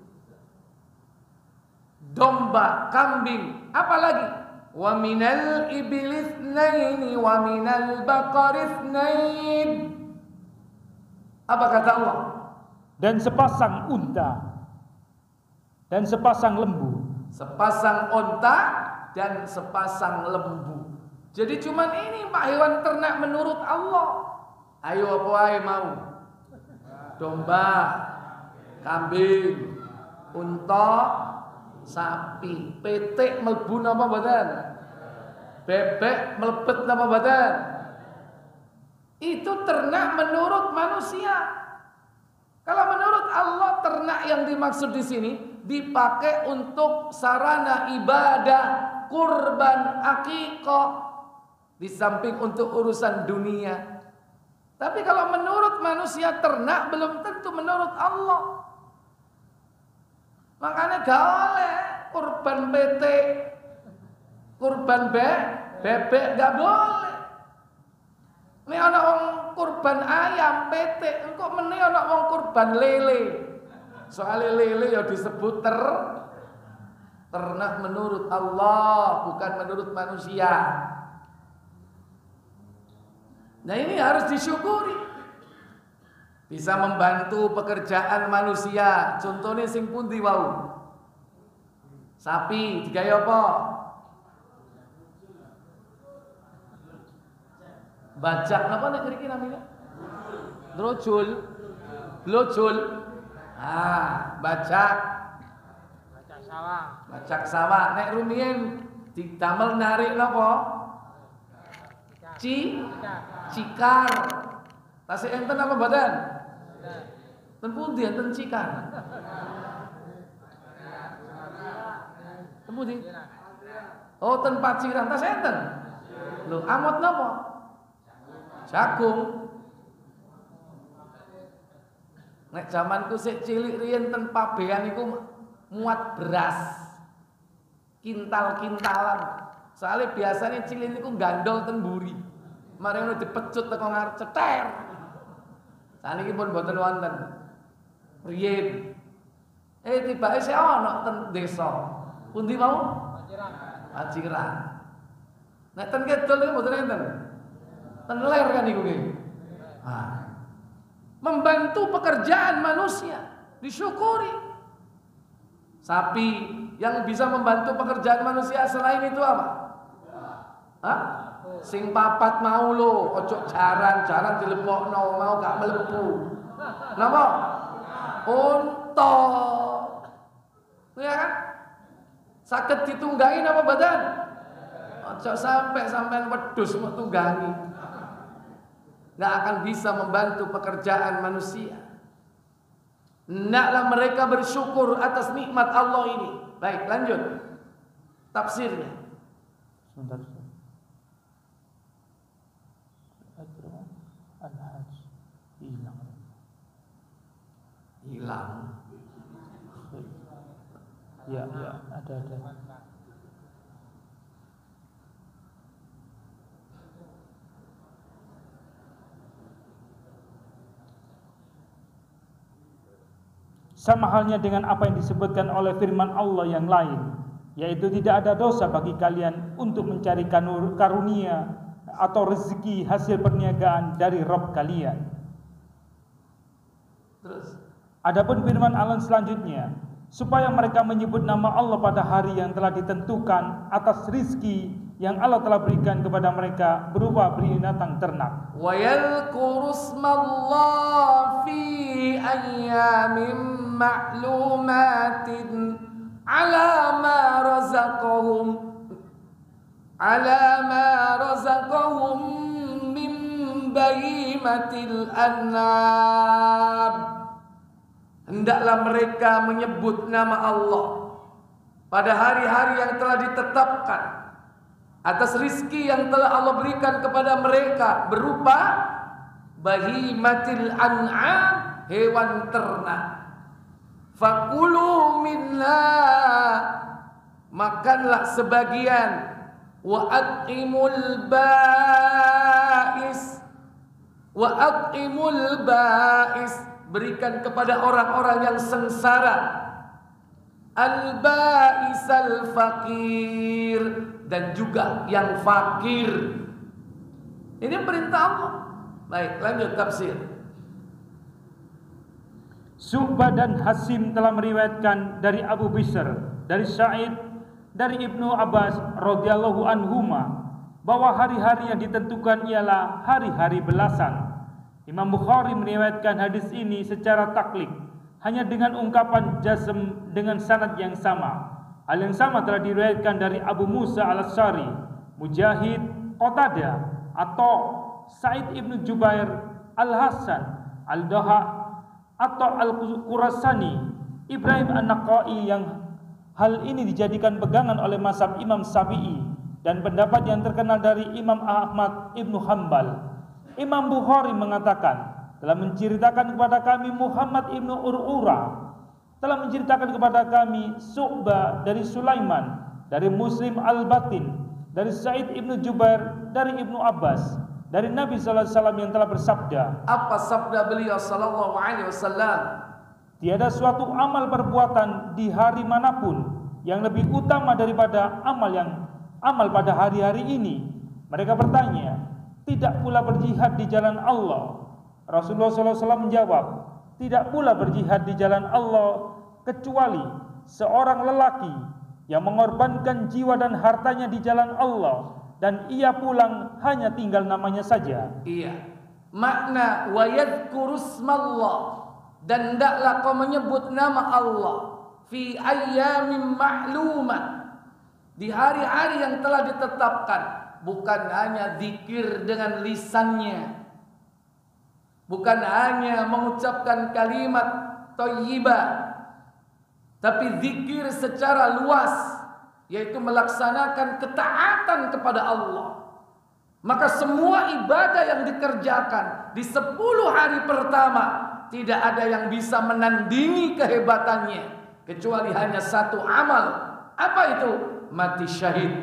domba, kambing, apa lagi? Wa minal iblis naini wa minal baqaris nain. Apa kata Allah? Dan sepasang unta dan sepasang lembu. Sepasang unta dan sepasang lembu. Jadi cuman ini Pak hewan ternak menurut Allah. Ayo apa wae mau? Domba, kambing, unta, sapi, petik mlebu napa mboten? Bebek mlebet napa mboten? Itu ternak menurut manusia. Kalau menurut Allah, ternak yang dimaksud di sini dipakai untuk sarana ibadah, kurban, akikah, di samping untuk urusan dunia. Tapi kalau menurut manusia, ternak belum tentu menurut Allah. Makanya gak oleh kurban betek, kurban be, bebek gak boleh. Ini ana wong kurban ayam petek, engko meneh ana wong kurban lele. Soale lele ya disebut ter ternak menurut Allah, bukan menurut manusia. Nah, ini harus disyukuri. Bisa membantu pekerjaan manusia. Contohnya sing pundi wau? Sapi digawe apa? Bajak napa nek mriki namanya? Drojul. Blojul. Ah, bajak. Bajak sawah. Bajak sawah. Nek rumiyin didamel narik napa? Ci cikar. Tasih enten apa badan? Ten pundi enten cikar? Ten pundi? Oh, ten paciran tasih enten. Lho, amot napa? Jagung. Nek zamanku sik cilik riyen ten pabean iku muat beras. Kintal-kintalan. Soalnya biasanya cilik niku gandol ten mburi. Mari ngono dipecut teko ngarep ceter. Saniki pun boten wonten. Riyen. Eh tibake sik ana ten desa. Pundi mau? Paciran. Paciran. Nek ten kidul niku boten enten. Ten ler kan niku nggih. Ah. Membantu pekerjaan manusia, disyukuri. Sapi yang bisa membantu pekerjaan manusia selain itu apa? Hah? Sing papat mau lo, ojo jaran-jaran dilepokno, mau gak melebu. Napa? Unta. Ya kan? Saged ditunggangi napa badan? Ojo sampai sampean wedhus mau tunggangi. Nggak akan bisa membantu pekerjaan manusia. Hendaklah mereka bersyukur atas nikmat Allah ini. Baik, lanjut tafsirnya. Sebentar. Al-Hajj hilang. Hilang. Ya, ya, ada ada. Sama halnya dengan apa yang disebutkan oleh firman Allah yang lain, yaitu tidak ada dosa bagi kalian untuk mencari karunia atau rezeki hasil perniagaan dari Rabb kalian. Terus, adapun firman Allah selanjutnya, supaya mereka menyebut nama Allah pada hari yang telah ditentukan atas rizki yang Allah telah berikan kepada mereka berupa binatang ternak. Wa yadhkuru ismallahi fi ayyamin ma'lumatin ala ma razaqahum ala ma razaqahum min bahimatil an'am. Hendaklah mereka menyebut nama Allah pada hari-hari yang telah ditetapkan atas rizki yang telah Allah berikan kepada mereka berupa bahimatil an'am, hewan ternak. Fakulu minha, makanlah sebagian. Wa at'imul ba'is, wa at'imul ba'is, berikan kepada orang-orang yang sengsara. Al-ba'is al-faqir, dan juga yang fakir. Ini perintah Allah. Baik, lanjut tafsir. Syu'bah dan Hasim telah meriwayatkan dari Abu Bishr, dari Sa'id, dari Ibnu Abbas radhiyallahu anhuma bahwa hari-hari yang ditentukan ialah hari-hari belasan. Imam Bukhari meriwayatkan hadis ini secara taklid, hanya dengan ungkapan jazm dengan sanad yang sama. Hal yang sama telah diriwayatkan dari Abu Musa al-Asy'ari, Mujahid, Qatadah, atau Sa'id ibnu Jubair, Al-Hasan, Al-Daha atau Al-Qurasani, Ibrahim An-Naqai, yang hal ini dijadikan pegangan oleh mazhab Imam Syafi'i dan pendapat yang terkenal dari Imam Ahmad ibnu Hanbal. Imam Bukhari mengatakan, telah menceritakan kepada kami Muhammad ibnu Ur'ura, telah menceritakan kepada kami Syu'bah dari Sulaiman, dari Muslim Al-Batin, dari Sa'id ibnu Jubair, dari Ibnu Abbas, dari Nabi sallallahu alaihi wasallam yang telah bersabda. Apa sabda beliau sallallahu alaihi wasallam? Tiada suatu amal perbuatan di hari manapun yang lebih utama daripada amal yang amal pada hari-hari ini. Mereka bertanya, tidak pula berjihad di jalan Allah? Rasulullah sallallahu alaihi wasallam menjawab, tidak pula berjihad di jalan Allah kecuali seorang lelaki yang mengorbankan jiwa dan hartanya di jalan Allah, dan ia pulang hanya tinggal namanya saja. Iya. Makna wa yadhkuru ismallah, dan hendaklah kau menyebut nama Allah fi ayyamin ma'lumat, di hari-hari yang telah ditetapkan, bukan hanya zikir dengan lisannya, bukan hanya mengucapkan kalimat thayyibah, tapi zikir secara luas, yaitu melaksanakan ketaatan kepada Allah. Maka semua ibadah yang dikerjakan di sepuluh hari pertama, tidak ada yang bisa menandingi kehebatannya kecuali hanya satu amal. Apa itu? Mati syahid.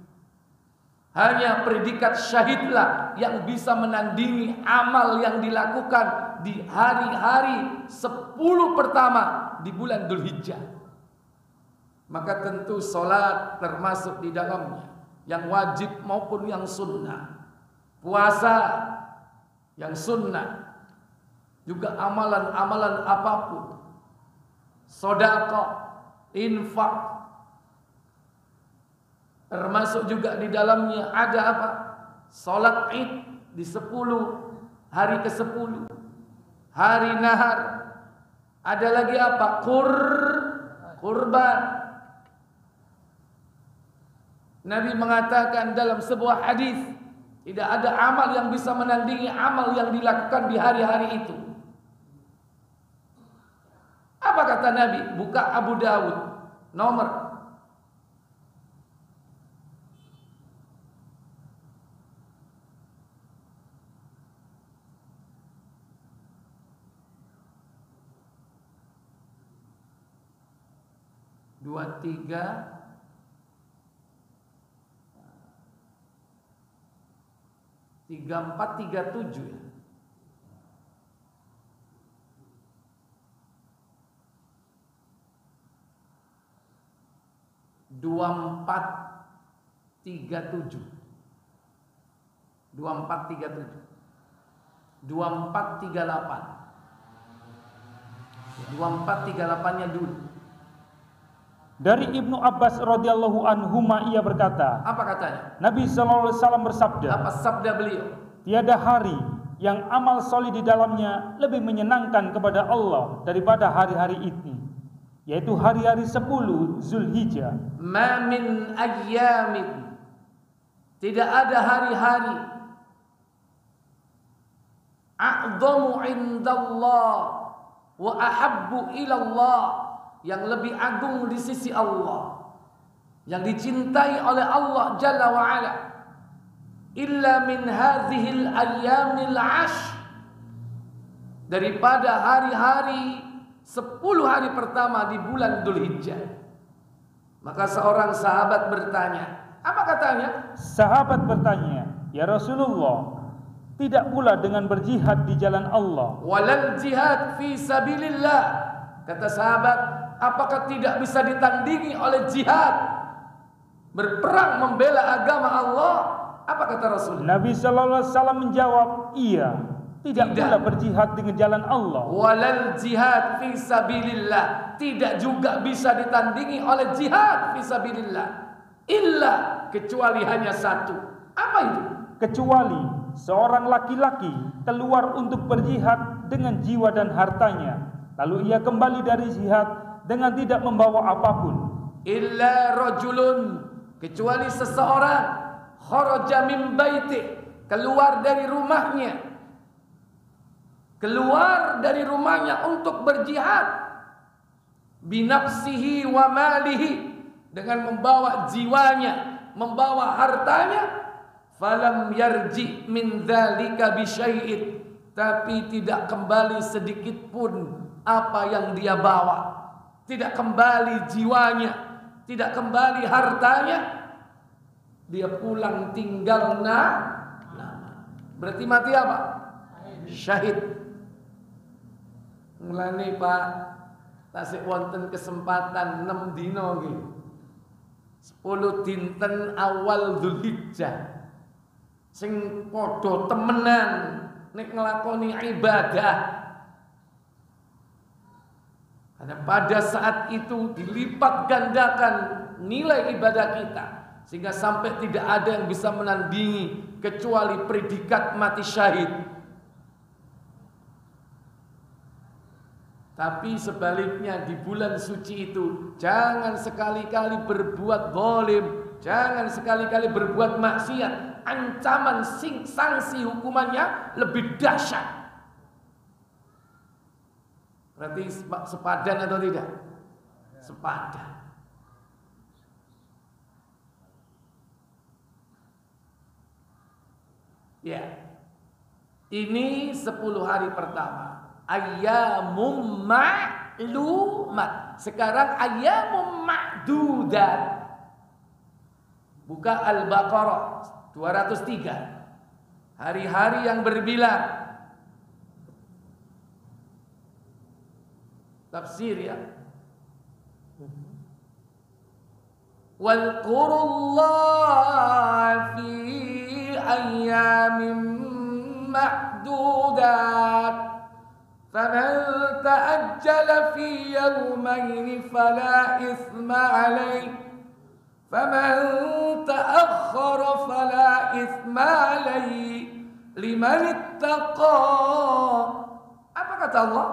Hanya predikat syahidlah yang bisa menandingi amal yang dilakukan di hari-hari sepuluh pertama di bulan Dzulhijjah. Maka tentu solat termasuk di dalamnya, yang wajib maupun yang sunnah. Puasa yang sunnah, juga amalan-amalan apapun, sedekah, infak, termasuk juga di dalamnya ada apa? Salat Id di sepuluh hari ke sepuluh, hari nahar. Ada lagi apa? Kur kurban. Nabi mengatakan dalam sebuah hadis, tidak ada amal yang bisa menandingi amal yang dilakukan di hari-hari itu. Apa kata Nabi? Buka Abu Dawud nomor dua tiga tiga empat tiga tujuh ya. Dua empat tiga tujuh, dua empat tiga tujuh, dua empat tiga delapan, dua empat tiga delapannya dulu. Dari Ibnu Abbas radhiyallahu anhuma, ia berkata, apa katanya? Nabi sallallahu alaihi wasallam bersabda, apa sabda beliau? Tiada hari yang amal soleh di dalamnya lebih menyenangkan kepada Allah daripada hari-hari ini, yaitu hari-hari sepuluh Zulhijjah. Ma min ayyamin, tidak ada hari-hari, a'dhamu indallah wa ahabbu ilallah, yang lebih agung di sisi Allah, yang dicintai oleh Allah Jalla wa Ala, illa min hadhil ayyamil ash, daripada hari-hari sepuluh hari pertama di bulan Dzulhijjah. Maka seorang sahabat bertanya, apa katanya? Sahabat bertanya, ya Rasulullah, tidak pula dengan berjihad di jalan Allah? Walal jihad fi sabilillah. Kata sahabat, apakah tidak bisa ditandingi oleh jihad, berperang membela agama Allah? Apa kata Rasul? Nabi sallallahu alaihi wasallam menjawab, iya, tidak, Tidak. pula berjihad dengan jalan Allah. Walal jihad fi sabilillah, tidak juga bisa ditandingi oleh jihad fi sabilillah, illa, kecuali hanya satu. Apa itu? Kecuali seorang laki-laki keluar untuk berjihad dengan jiwa dan hartanya, lalu ia kembali dari jihad dengan tidak membawa apapun. Illa rajulun, kecuali seseorang, kharaja min baiti, keluar dari rumahnya, keluar dari rumahnya untuk berjihad, binafsihi wa malihi, dengan membawa jiwanya, membawa hartanya, falam yarji min dzalika bi syai'in, tapi tidak kembali sedikit pun apa yang dia bawa, tidak kembali jiwanya, tidak kembali hartanya, dia pulang tinggal na berarti mati apa? Syahid. Mulane Pak, tasik wonten kesempatan enam dino nggih. sepuluh dinten awal Dzulhijjah. Sing padha temenan nek nglakoni ibadah. Karena pada saat itu dilipat gandakan nilai ibadah kita, sehingga sampai tidak ada yang bisa menandingi kecuali predikat mati syahid. Tapi sebaliknya di bulan suci itu jangan sekali-kali berbuat zalim, jangan sekali-kali berbuat maksiat. Ancaman sing, sanksi hukumannya lebih dahsyat. Berarti sepadan atau tidak? Sepadan. Ya, ini sepuluh hari pertama, ayyamum ma'lumat. Sekarang ayyamum ma'dudat. Buka Al-Baqarah dua ratus tiga. Hari-hari yang berbilang. Tafsir ya. Wadhkurullaha fi ayyamin ma'dudat, faman ta'ajjala fi yawmayn fala ithma alayhi, faman ta'akhkhara fala ithma alayhi liman ittaqa. Apa kata Allah?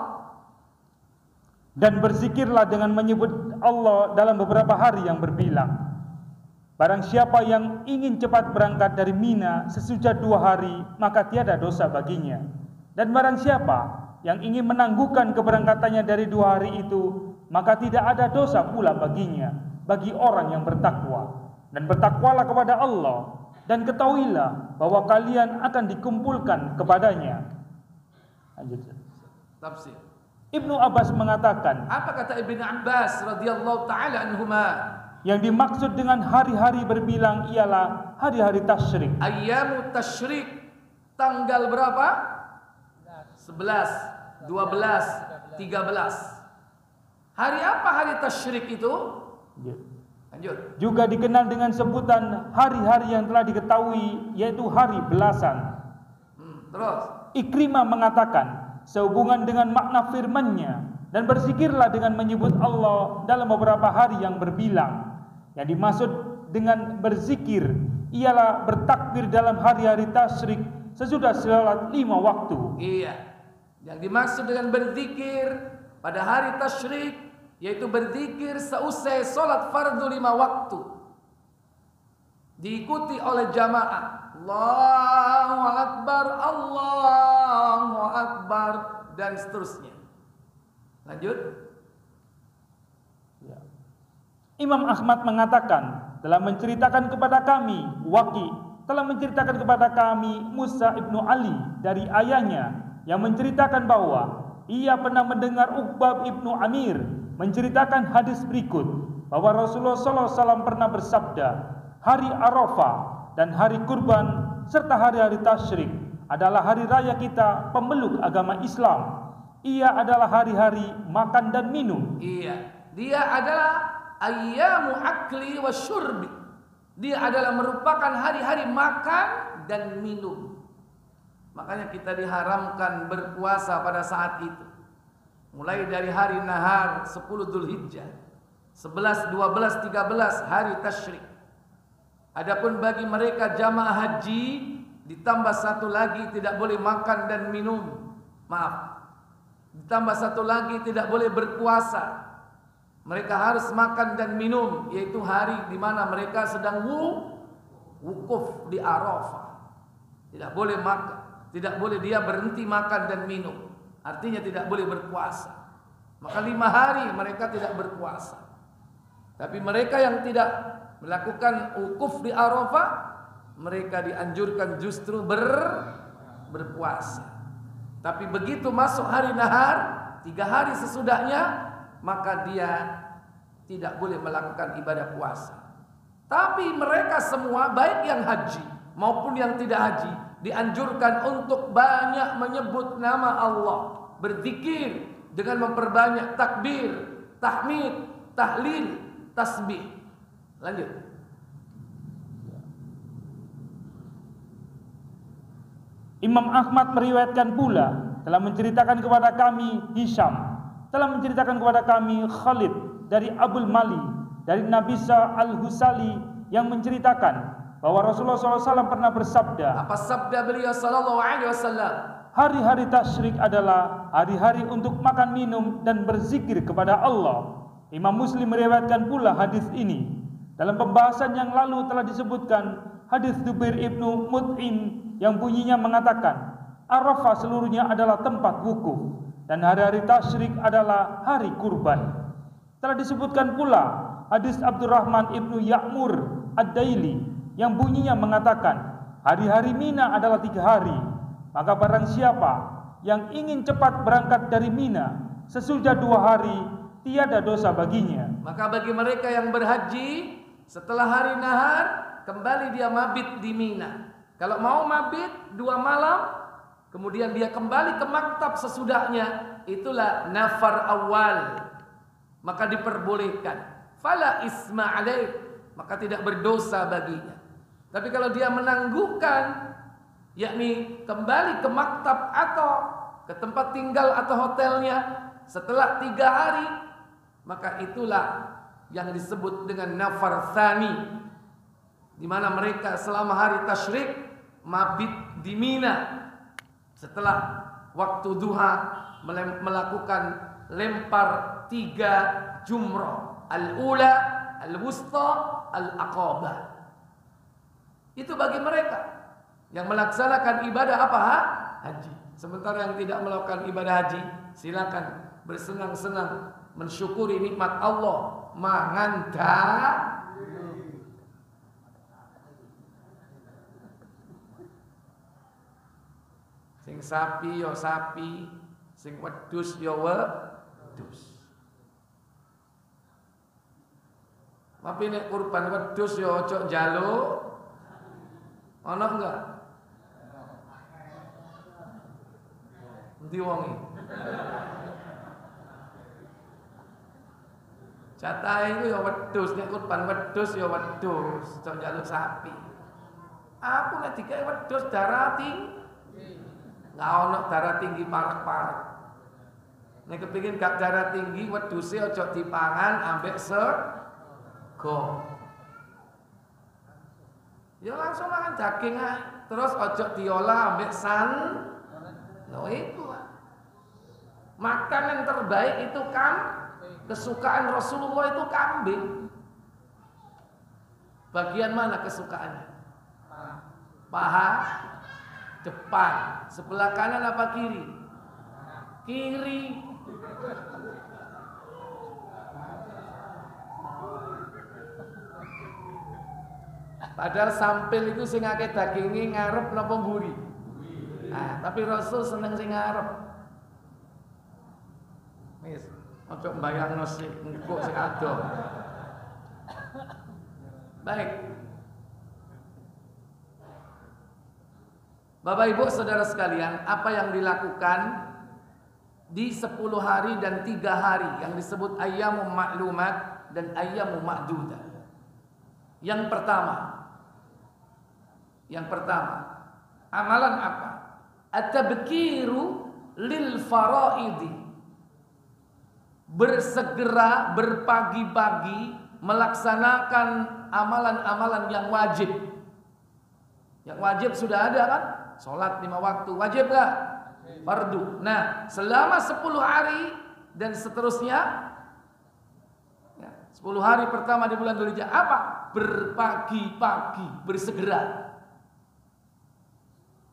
Dan berzikirlah dengan menyebut Allah dalam beberapa hari yang berbilang. Barang siapa yang ingin cepat berangkat dari Mina sesudah dua hari, maka tiada dosa baginya. Dan barang siapa yang ingin menangguhkan keberangkatannya dari dua hari itu, maka tidak ada dosa pula baginya, bagi orang yang bertakwa. Dan bertakwalah kepada Allah, dan ketahuilah bahwa kalian akan dikumpulkan kepadanya. Lanjut. Tafsir. Ibnu Abbas mengatakan, apa kata Ibnu Abbas radhiyallahu taala anhuma? Yang dimaksud dengan hari-hari berbilang ialah hari-hari tasyrik. Ayyamu tasyrik, tanggal berapa? sebelas, dua belas, tiga belas. Hari apa hari tasyrik itu? Lanjut. Juga dikenal dengan sebutan hari-hari yang telah diketahui, yaitu hari belasan. Hmm, terus Ikrimah mengatakan sehubungan dengan makna firman-Nya, dan berzikirlah dengan menyebut Allah dalam beberapa hari yang berbilang. Yang dimaksud dengan berzikir ialah bertakbir dalam hari-hari tasyrik sesudah salat lima waktu. Iya. Yang dimaksud dengan berzikir pada hari tasyrik yaitu berzikir seusai salat fardu lima waktu, diikuti oleh jamaah. Allahu Akbar, Allahu Akbar, dan seterusnya. Lanjut. Ya. Imam Ahmad mengatakan, telah menceritakan kepada kami, Waqi telah menceritakan kepada kami Musa ibnu Ali dari ayahnya, yang menceritakan bahwa ia pernah mendengar Uqbah ibnu Amir menceritakan hadis berikut, bahwa Rasulullah shallallahu alaihi wasallam pernah bersabda, hari Arafah dan hari kurban serta hari-hari tasyrik adalah hari raya kita pemeluk agama Islam. Ia adalah hari-hari makan dan minum. Iya, dia adalah ayyamu akli wa syurbi. Dia adalah merupakan hari-hari makan dan minum. Makanya kita diharamkan berpuasa pada saat itu. Mulai dari hari nahar sepuluh Dzulhijjah, sebelas, dua belas, tiga belas hari tasyrik. Adapun bagi mereka jamaah haji ditambah satu lagi tidak boleh makan dan minum. Maaf. Ditambah satu lagi tidak boleh berpuasa. Mereka harus makan dan minum, yaitu hari di mana mereka sedang wukuf di Arafah. Tidak boleh makan, tidak boleh dia berhenti makan dan minum. Artinya tidak boleh berpuasa. Maka lima hari mereka tidak berpuasa. Tapi mereka yang tidak melakukan wukuf di Arafah, mereka dianjurkan justru ber, berpuasa. Tapi begitu masuk hari nahar, tiga hari sesudahnya, maka dia tidak boleh melakukan ibadah puasa. Tapi mereka semua, baik yang haji maupun yang tidak haji, dianjurkan untuk banyak menyebut nama Allah, berzikir dengan memperbanyak takbir, tahmid, tahlil, tasbih. Lanjut. Imam Ahmad meriwayatkan pula, telah menceritakan kepada kami Hisham, telah menceritakan kepada kami Khalid dari Abul Mali, dari Nabisa Al-Husali, yang menceritakan bahwa Rasulullah shallallahu alaihi wasallam pernah bersabda. Apa sabda beliau sallallahu alaihi wasallam? Hari-hari tasyrik adalah hari-hari untuk makan minum dan berzikir kepada Allah. Imam Muslim meriwayatkan pula hadis ini. Dalam pembahasan yang lalu telah disebutkan hadis Zubair ibnu Mut'im yang bunyinya mengatakan, Arafah seluruhnya adalah tempat wukuf dan hari-hari tasyrik adalah hari kurban. Telah disebutkan pula hadis Abdurrahman ibnu Ya'mur Ad-Daili yang bunyinya mengatakan, hari-hari Mina adalah tiga hari. Maka barang siapa yang ingin cepat berangkat dari Mina sesudah dua hari, tiada dosa baginya. Maka bagi mereka yang berhaji, setelah hari nahar, kembali dia mabit di Mina. Kalau mau mabit dua malam, kemudian dia kembali ke maktab sesudahnya, itulah nafar awal. Maka diperbolehkan. Fala isma alaih, maka tidak berdosa baginya. Tapi kalau dia menangguhkan, yakni kembali ke maktab atau ke tempat tinggal atau hotelnya setelah tiga hari, maka itulah yang disebut dengan nafar tsani, di mana mereka selama hari tasyrik mabit di Mina. Setelah waktu duha melakukan lempar tiga jumrah, al-ula, al-wusta, al-aqabah. Itu bagi mereka yang melaksanakan ibadah apa? Ha? Haji. Sementara yang tidak melakukan ibadah haji, silakan bersenang-senang mensyukuri nikmat Allah, manganda sing sapi yo sapi, sing wedhus yo wedhus. Tapi nek kurban wedhus yo ojo njaluk. Ana enggak? Endi wonge? Catahe iku ya wedhus, nek kurban wedhus ya wedhus, ojo njaluk sapi. Aku nek dikek wedhus darah tinggi. Enggak ono darah tinggi parek-parek. Nek kepengin gak darah tinggi, wedhuse ojo dipangan ambek sego. Ya langsung makan daging ae, terus ojo diolah ambek san. Lho itu. Makan yang terbaik itu kan kesukaan Rasulullah itu kambing. Bagian mana kesukaannya? Paha depan. Sebelah kanan apa kiri? Kiri. Padahal sampil itu sing akeh daginge ngarep napa mburi. Nah, tapi Rasul seneng sing ngarep. Wis, ojo mbayangno sing engko sing ado. Baik. Bapak Ibu Saudara sekalian, apa yang dilakukan di sepuluh hari dan tiga hari yang disebut ayyamum ma'lumat dan ayyamu ma'dudah? Yang pertama, Yang pertama, amalan apa? At-tabkiru lil faraidi. Bersegera berpagi-pagi melaksanakan amalan-amalan yang wajib. Yang wajib sudah ada kan? Salat lima waktu wajib enggak? Fardu. Nah, selama sepuluh hari dan seterusnya, ya, sepuluh hari pertama di bulan Dzulhijjah apa? Berpagi-pagi, bersegera.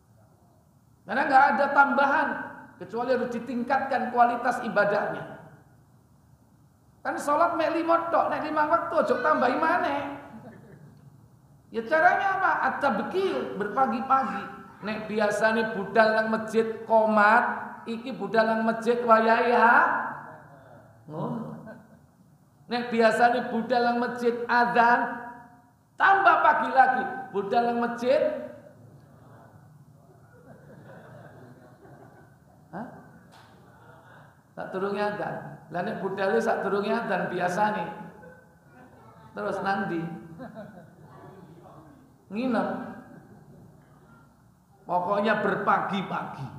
Karena nggak ada tambahan kecuali harus ditingkatkan kualitas ibadahnya. Kan sholat mek lima tok, nek lima waktu aja tambahi maneh. Ya caranya apa? At-tabkir, berpagi-pagi. Nek biasane budal nang masjid qomat, iki budal nang masjid wayaya. Oh. Nek biasane budal nang masjid azan, tambah pagi lagi budal nang masjid. Hah? Tak turunnya azan. Lah nek budale sak turunge azan biasane. Terus nanti nginep. Pokoknya berpagi-pagi.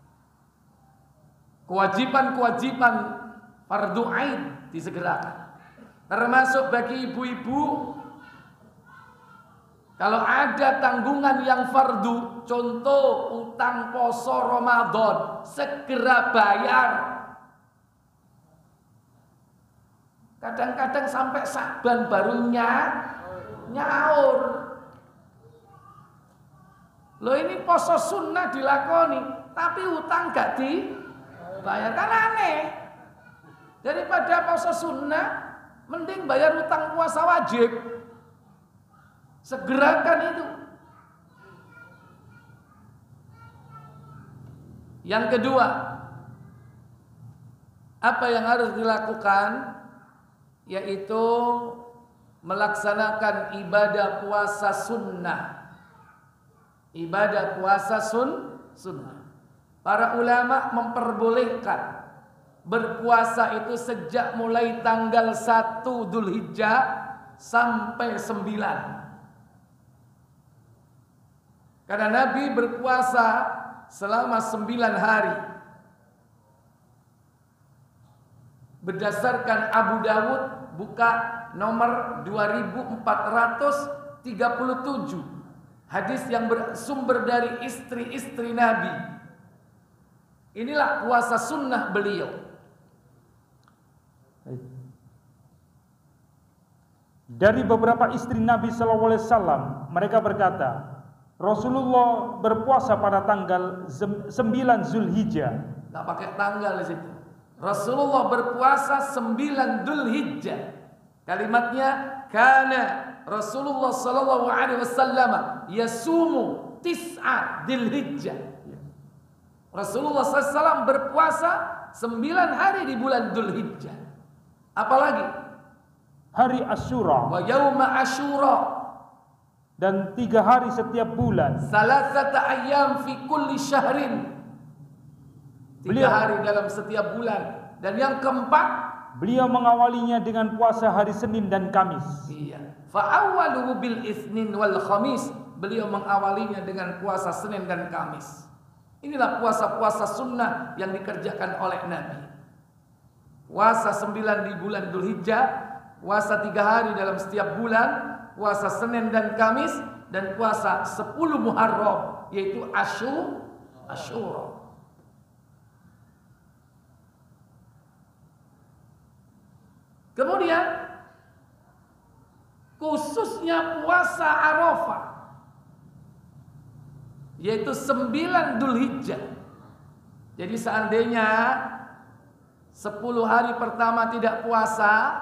Kewajiban-kewajiban fardu ain disegerakan. Termasuk bagi ibu-ibu, kalau ada tanggungan yang fardu, contoh utang poso Ramadan, segera bayar. Kadang-kadang sampai Saban barunya nyaur. Loh ini poso sunnah dilakoni, tapi utang gak dibayar, kan aneh. Daripada poso sunnah, mending bayar utang puasa wajib. Segerakan itu. Yang kedua, apa yang harus dilakukan? Yaitu melaksanakan ibadah puasa sunnah. Ibadah puasa sun, sunnah. Para ulama memperbolehkan berpuasa itu sejak mulai tanggal satu Dzulhijjah sampai sembilan. Karena Nabi berpuasa selama sembilan hari. Berdasarkan Abu Dawud buka nomor dua ribu empat ratus tiga puluh tujuh. Hadis yang bersumber dari istri-istri Nabi. Inilah puasa sunnah beliau. Dari beberapa istri Nabi Shallallahu Alaihi Wasallam, mereka berkata, Rasulullah berpuasa pada tanggal sembilan Zulhijjah. Tak pakai tanggal di situ. Rasulullah berpuasa sembilan Dzulhijjah. Kalimatnya kana Rasulullah sallallahu alaihi wasallam yasumu tis'a Dzulhijjah. Rasulullah sallallahu alaihi wasallam berpuasa sembilan hari di bulan Dzulhijjah. Apalagi hari Asyura wa yauma Asyura, dan tiga hari setiap bulan. Salasata ayyam fi kulli syahrin, tiga hari dalam setiap bulan. Dan yang keempat, beliau mengawalinya dengan puasa hari Senin dan Kamis. Iya. Fa awwaluhu bil Itsnin wal Khamis, beliau mengawalinya dengan puasa Senin dan Kamis. Inilah puasa-puasa sunnah yang dikerjakan oleh Nabi. Puasa sembilan di bulan Dzulhijjah, puasa tiga hari dalam setiap bulan, puasa Senin dan Kamis, dan puasa sepuluh Muharram, yaitu Asyu, Asyura. Kemudian khususnya puasa Arafah, yaitu sembilan Dzulhijjah. Jadi seandainya sepuluh hari pertama tidak puasa,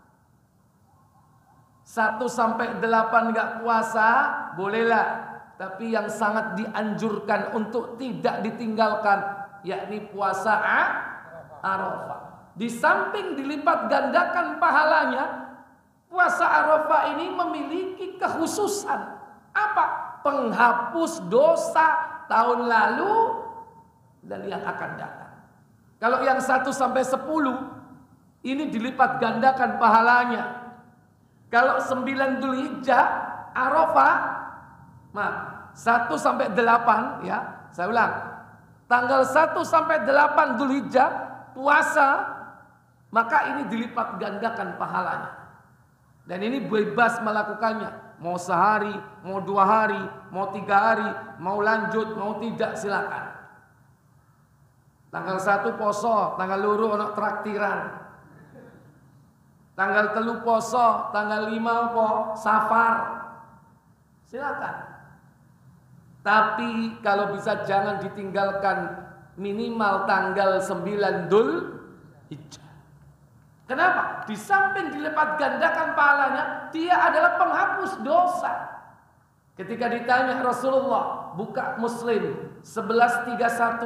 satu sampai delapan enggak puasa, bolehlah. Tapi yang sangat dianjurkan untuk tidak ditinggalkan, yakni puasa Arafah. Di samping dilipat gandakan pahalanya, puasa Arafah ini memiliki kekhususan. Apa? Penghapus dosa tahun lalu dan yang akan datang. Kalau yang satu sampai sepuluh ini dilipat gandakan pahalanya. Kalau sembilan Dzulhijjah Arafah, nah satu sampai delapan ya, saya ulang. Tanggal satu sampai delapan Dzulhijjah puasa, maka ini dilipat gandakan pahalanya. Dan ini bebas melakukannya. Mau sehari, mau dua hari, mau tiga hari, mau lanjut, mau tidak, silakan. Tanggal satu poso, tanggal loro ono traktiran. Tanggal telu poso, tanggal lima po safar. Silakan. Tapi kalau bisa jangan ditinggalkan minimal tanggal sembilan Dzul Hijjah. Kenapa? Di samping dilipat gandakan pahalanya, dia adalah penghapus dosa. Ketika ditanya Rasulullah, buka Muslim sebelas tiga puluh satu.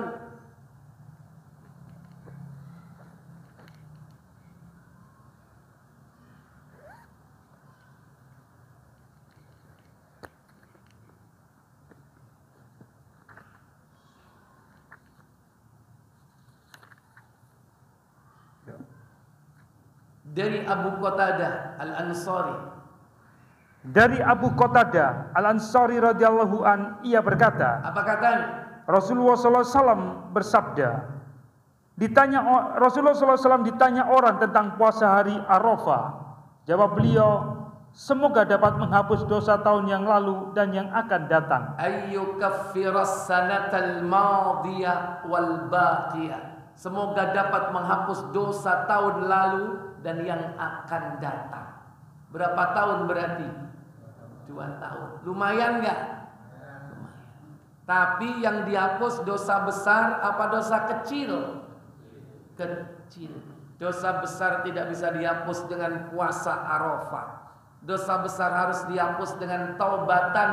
Dari Abu Qatadah Al-Ansari. Dari Abu Qatadah Al-Ansari radhiyallahu an, ia berkata, apa katanya? Rasulullah sallallahu alaihi wasallam bersabda, ditanya Rasulullah sallallahu alaihi wasallam ditanya orang tentang puasa hari Arafah. Jawab beliau, semoga dapat menghapus dosa tahun yang lalu dan yang akan datang. Ayyukaffiras sanatal madiyah wal baqiyah. Semoga dapat menghapus dosa tahun lalu dan yang akan datang. Berapa tahun berarti? Dua tahun. Lumayan nggak? Lumayan. Tapi yang dihapus dosa besar apa dosa kecil? Kecil. Dosa besar tidak bisa dihapus dengan puasa Arafah. Dosa besar harus dihapus dengan taubatan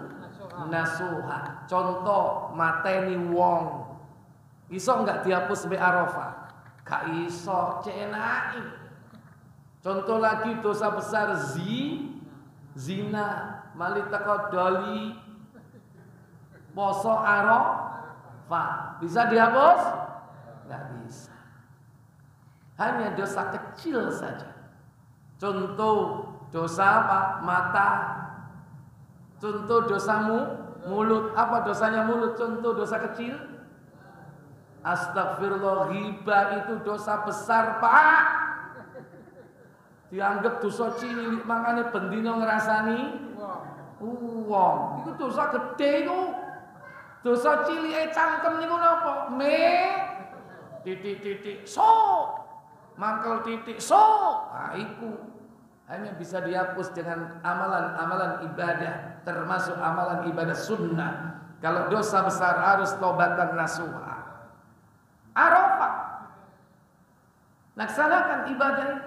nasuha. Contoh, mateni wong. Iso nggak dihapus be Arafah? Gak iso, cenai. Contoh lagi dosa besar zi, zina, malitakodoli, poso Arafah. Bisa dihapus? Nggak bisa. Hanya dosa kecil saja. Contoh dosa apa? Mata. Contoh dosamu mulut. Apa dosanya mulut? Contoh dosa kecil. Astagfirullah, ghibah itu dosa besar, Pak. Dianggap dosa cilik, makanya bendino ngerasani uang. Itu dosa gede itu. Dosa cilik eh cangkem niku napa? Me titik-titik so. Mangkel titik so. Nah, itu hanya bisa dihapus dengan amalan-amalan ibadah, termasuk amalan ibadah sunnah. Kalau dosa besar harus taubatan nasuha. Arafah, laksanakan ibadah itu.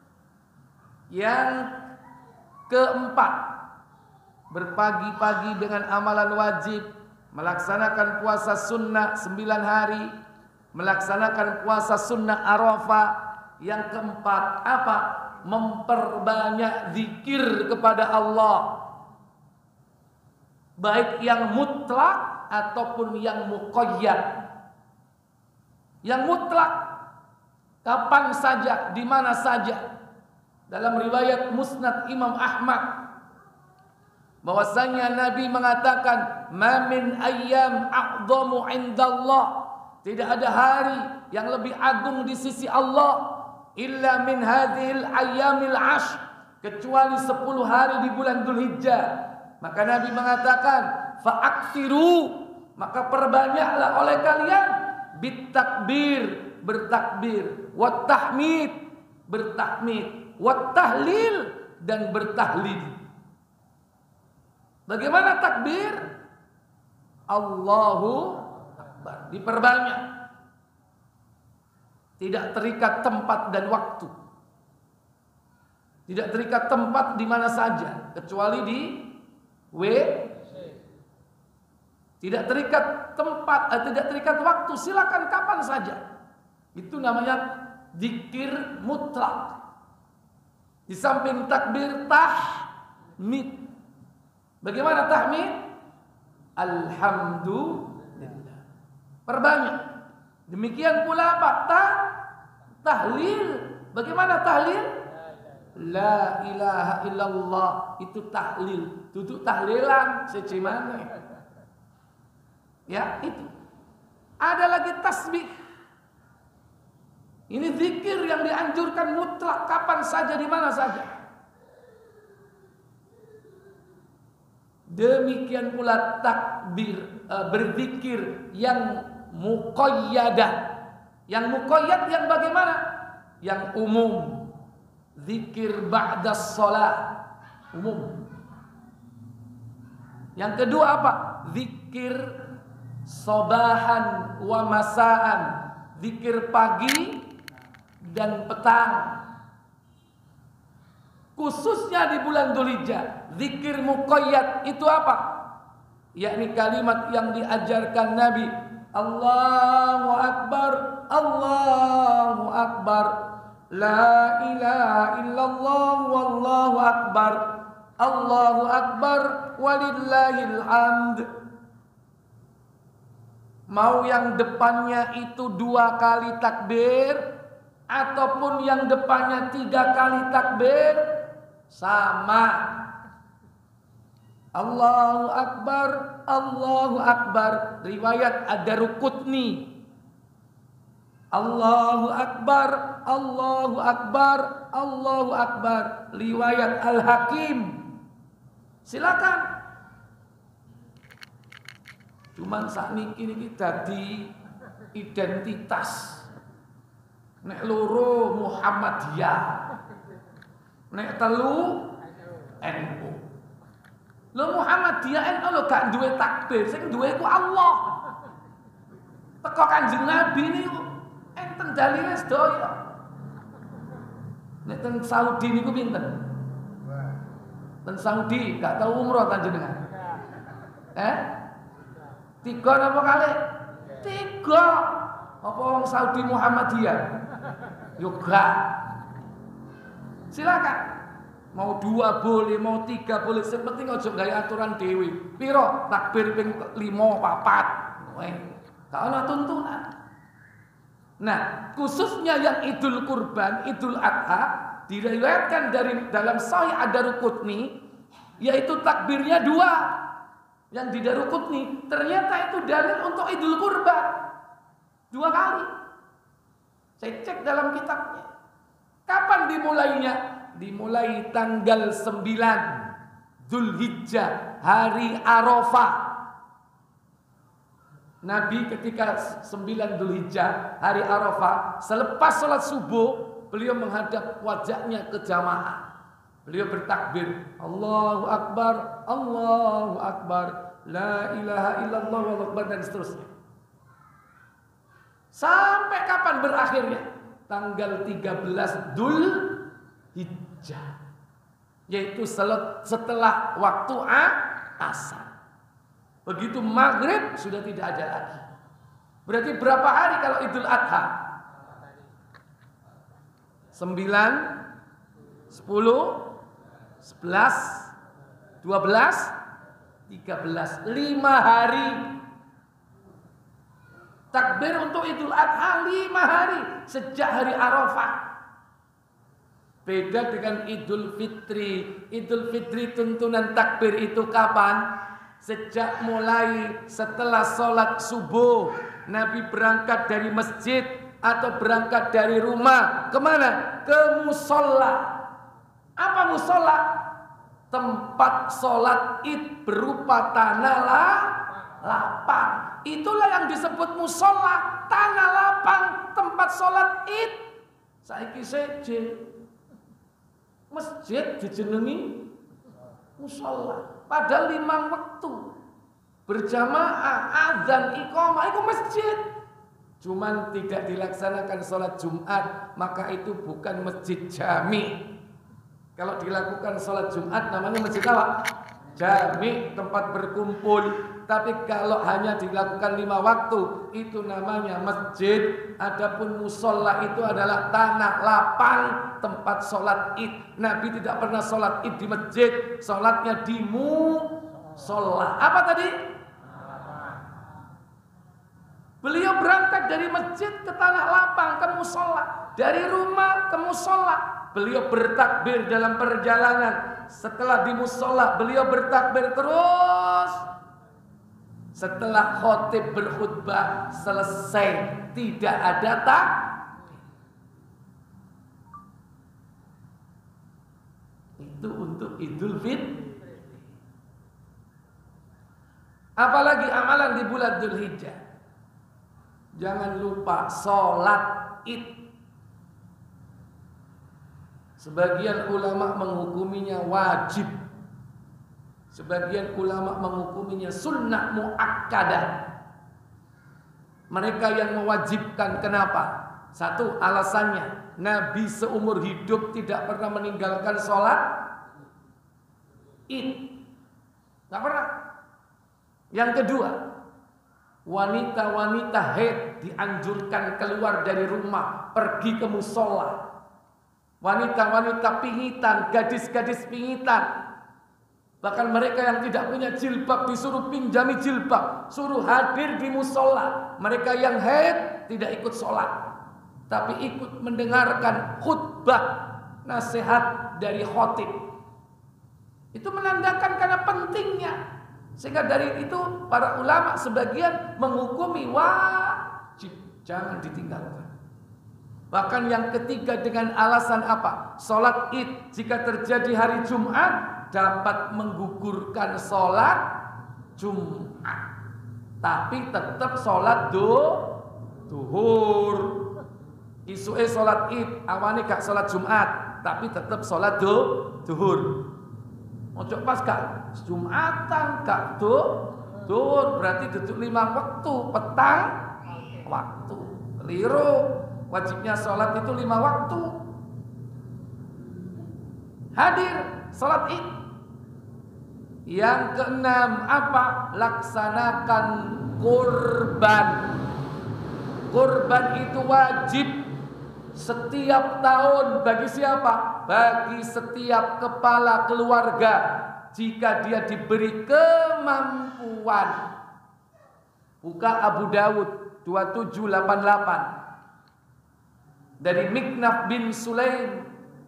Yang keempat, berpagi-pagi dengan amalan wajib, melaksanakan puasa sunnah sembilan hari, melaksanakan puasa sunnah Arafah. Yang keempat apa? Memperbanyak zikir kepada Allah, baik yang mutlak ataupun yang muqayyad. Yang mutlak kapan saja, di mana saja. Dalam riwayat Musnad Imam Ahmad bahwasanya Nabi mengatakan, "Ma min ayyam a'dhamu 'indallah." Tidak ada hari yang lebih agung di sisi Allah illa min hadhil ayyamil ashr, kecuali sepuluh hari di bulan Dzulhijjah. Maka Nabi mengatakan, "Fa'aktsiru," maka perbanyaklah oleh kalian bitakbir, bertakbir, wat tahmid, bertahmid, wat tahlil, dan bertahlil. Bagaimana takbir? Allahu Akbar, diperbanyak. Tidak terikat tempat dan waktu. Tidak terikat tempat di mana saja, kecuali di W. Tidak terikat tempat, eh, tidak terikat waktu, silakan kapan saja. Itu namanya zikir mutlak. Di samping takbir, tahmid. Bagaimana tahmid? Alhamdulillah. Perbanyak. Demikian pula apa? Ta tahlil. Bagaimana tahlil? La ilaha illallah. Itu tahlil. Duduk tahlilan secimane. Ya, itu. Ada lagi tasbih. Ini zikir yang dianjurkan mutlak kapan saja, di mana saja. Demikian pula takbir, e, berzikir yang muqayyadah. Yang muqayyad yang bagaimana? Yang umum. Zikir ba'da shalah, umum. Yang kedua apa? Zikir sobahan wa masaan. Zikir pagi dan petang. Khususnya di bulan Dzulhijjah, zikir muqayyad itu apa? Yakni kalimat yang diajarkan Nabi, Allahu Akbar, Allahu Akbar, la ilaha illallah wallahu akbar, Allahu Akbar walillahil hamd. Mau yang depannya itu dua kali takbir ataupun yang depannya tiga kali takbir, sama. Allahu Akbar, Allahu Akbar. Riwayat Ad-Darqutni. Allahu Akbar, Allahu Akbar, Allahu Akbar. Riwayat Al-Hakim. Silakan. Cuman sakniki niki dadi identitas. Nek loro Muhammadiyah, nek telu N U. Lho Muhammadiyah N U lho gak duwe takbir, sing duwe ku Allah. Teko Kanjeng Nabi niku enten dalile sedaya. Nek teng Saudi niku pinten? Teng Saudi gak tau umroh panjenengan. Eh? Tiga napa kali? Tiga. Apa wong Saudi Muhammadiyah? Yoga. Silakan. Mau dua boleh, mau tiga boleh. Yang penting aja gawe aturan dewi. Piro takbir ping lima papat. Weh, gak ana tuntunan. Nah, khususnya yang Idul Kurban, Idul Adha diriwayatkan dari dalam Sahih Ad-Darqutni, yaitu takbirnya dua. Yang di Darqutni ternyata itu dalil untuk Idul Kurban. Dua kali. Saya cek dalam kitabnya. Kapan dimulainya? Dimulai tanggal sembilan Dzulhijjah, hari Arafah. Nabi ketika sembilan Dzulhijjah, hari Arafah, selepas sholat subuh, beliau menghadap wajahnya ke jamaah. Beliau bertakbir, Allahu Akbar, Allahu Akbar, la ilaha illallah wallahu akbar, dan seterusnya. Sampai kapan berakhirnya? Tanggal tiga belas Dzulhijjah, yaitu setelah waktu asar. Begitu maghrib sudah tidak ada lagi. Berarti berapa hari kalau Idul Adha? Sembilan, sepuluh, sebelas, dua belas, tiga belas, lima hari. Takbir untuk Idul Adha lima hari sejak hari Arafah. Beda dengan Idul Fitri. Idul Fitri tuntunan takbir itu kapan? Sejak mulai setelah sholat subuh, Nabi berangkat dari masjid atau berangkat dari rumah. Kemana? Ke musola. Apa musola? Tempat sholat id berupa tanah lah, lapang. Itulah yang disebut musola, tanah lapang, tempat sholat id. Saiki seje masjid dijenengi musola. Padahal lima waktu berjamaah, azan, iqamah itu masjid. Cuman tidak dilaksanakan sholat Jumat, maka itu bukan masjid jami. Kalau dilakukan sholat Jumat namanya masjid apa? Jami, tempat berkumpul. Tapi kalau hanya dilakukan lima waktu, itu namanya masjid. Adapun musola itu adalah tanah lapang, tempat sholat id. Nabi tidak pernah sholat id di masjid, sholatnya di musola. Apa tadi? Beliau berangkat dari masjid ke tanah lapang, ke musola. Dari rumah ke musola. Beliau bertakbir dalam perjalanan. Setelah di musola, beliau bertakbir terus. Setelah khotib berkhutbah selesai, tidak ada tak. Itu untuk Idul Fitri. Apalagi amalan di bulan Dzulhijjah. Jangan lupa sholat id. Sebagian ulama menghukuminya wajib. Sebagian ulama menghukuminya sunnah muakkadah. Mereka yang mewajibkan, kenapa? Satu, alasannya Nabi seumur hidup tidak pernah meninggalkan sholat Id, nggak pernah. Yang kedua, wanita-wanita haid dianjurkan keluar dari rumah, pergi ke musola. Wanita-wanita pingitan, gadis-gadis pingitan, bahkan mereka yang tidak punya jilbab disuruh pinjami jilbab, suruh hadir di musola. Mereka yang haid tidak ikut sholat, tapi ikut mendengarkan khutbah nasihat dari khotib. Itu menandakan karena pentingnya. Sehingga dari itu para ulama sebagian menghukumi wajib, jangan ditinggalkan. Bahkan yang ketiga dengan alasan apa? Sholat Id jika terjadi hari Jumat dapat menggugurkan sholat Jumat, tapi tetap sholat do duhur. Isuke sholat Id, awane gak sholat Jumat, tapi tetap sholat do duhur. Ojo pas gak Jumatan gak do duhur, berarti duduk lima waktu, petang waktu. Keliru. Wajibnya sholat itu lima waktu. Hadir sholat Id. Yang keenam apa? Laksanakan kurban. Kurban itu wajib setiap tahun bagi siapa? Bagi setiap kepala keluarga jika dia diberi kemampuan. Buka Abu Dawud dua tujuh delapan delapan dari Miknaf bin Sulaim.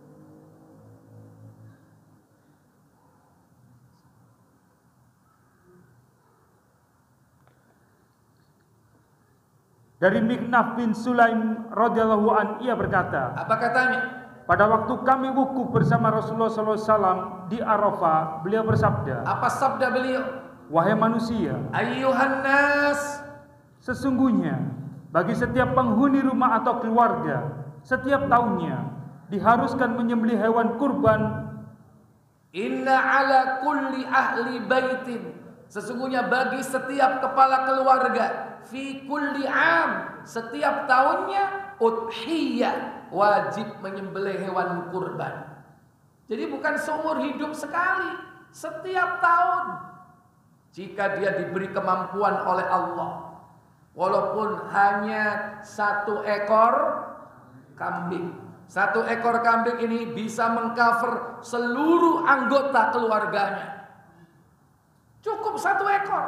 Dari Miknaf bin Sulaim radhiyallahu an, ia berkata, apa katanya? Pada waktu kami wukuf bersama Rasulullah sallallahu alaihi wasallam di Arafah, beliau bersabda, apa sabda beliau? Wahai manusia, Ayyuhan nas, sesungguhnya bagi setiap penghuni rumah atau keluarga setiap tahunnya diharuskan menyembelih hewan kurban. Inna ala kulli ahli baitin, sesungguhnya bagi setiap kepala keluarga, fi kulli am, setiap tahunnya, udhiyah, wajib menyembelih hewan kurban. Jadi bukan seumur hidup sekali, setiap tahun. Jika dia diberi kemampuan oleh Allah, walaupun hanya satu ekor kambing. Satu ekor kambing ini bisa mengcover seluruh anggota keluarganya. Cukup satu ekor.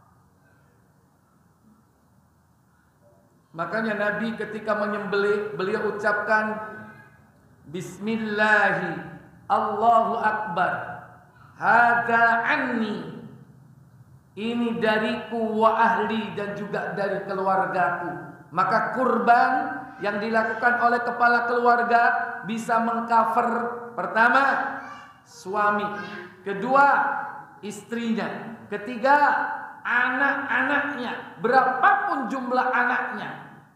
Makanya Nabi ketika menyembelih, beliau ucapkan Bismillahi Allahu Akbar, hadza anni, ini dariku wa ahli, dan juga dari keluargaku. Maka kurban yang dilakukan oleh kepala keluarga bisa mengcover pertama suami, kedua istrinya, ketiga anak-anaknya, berapapun jumlah anaknya,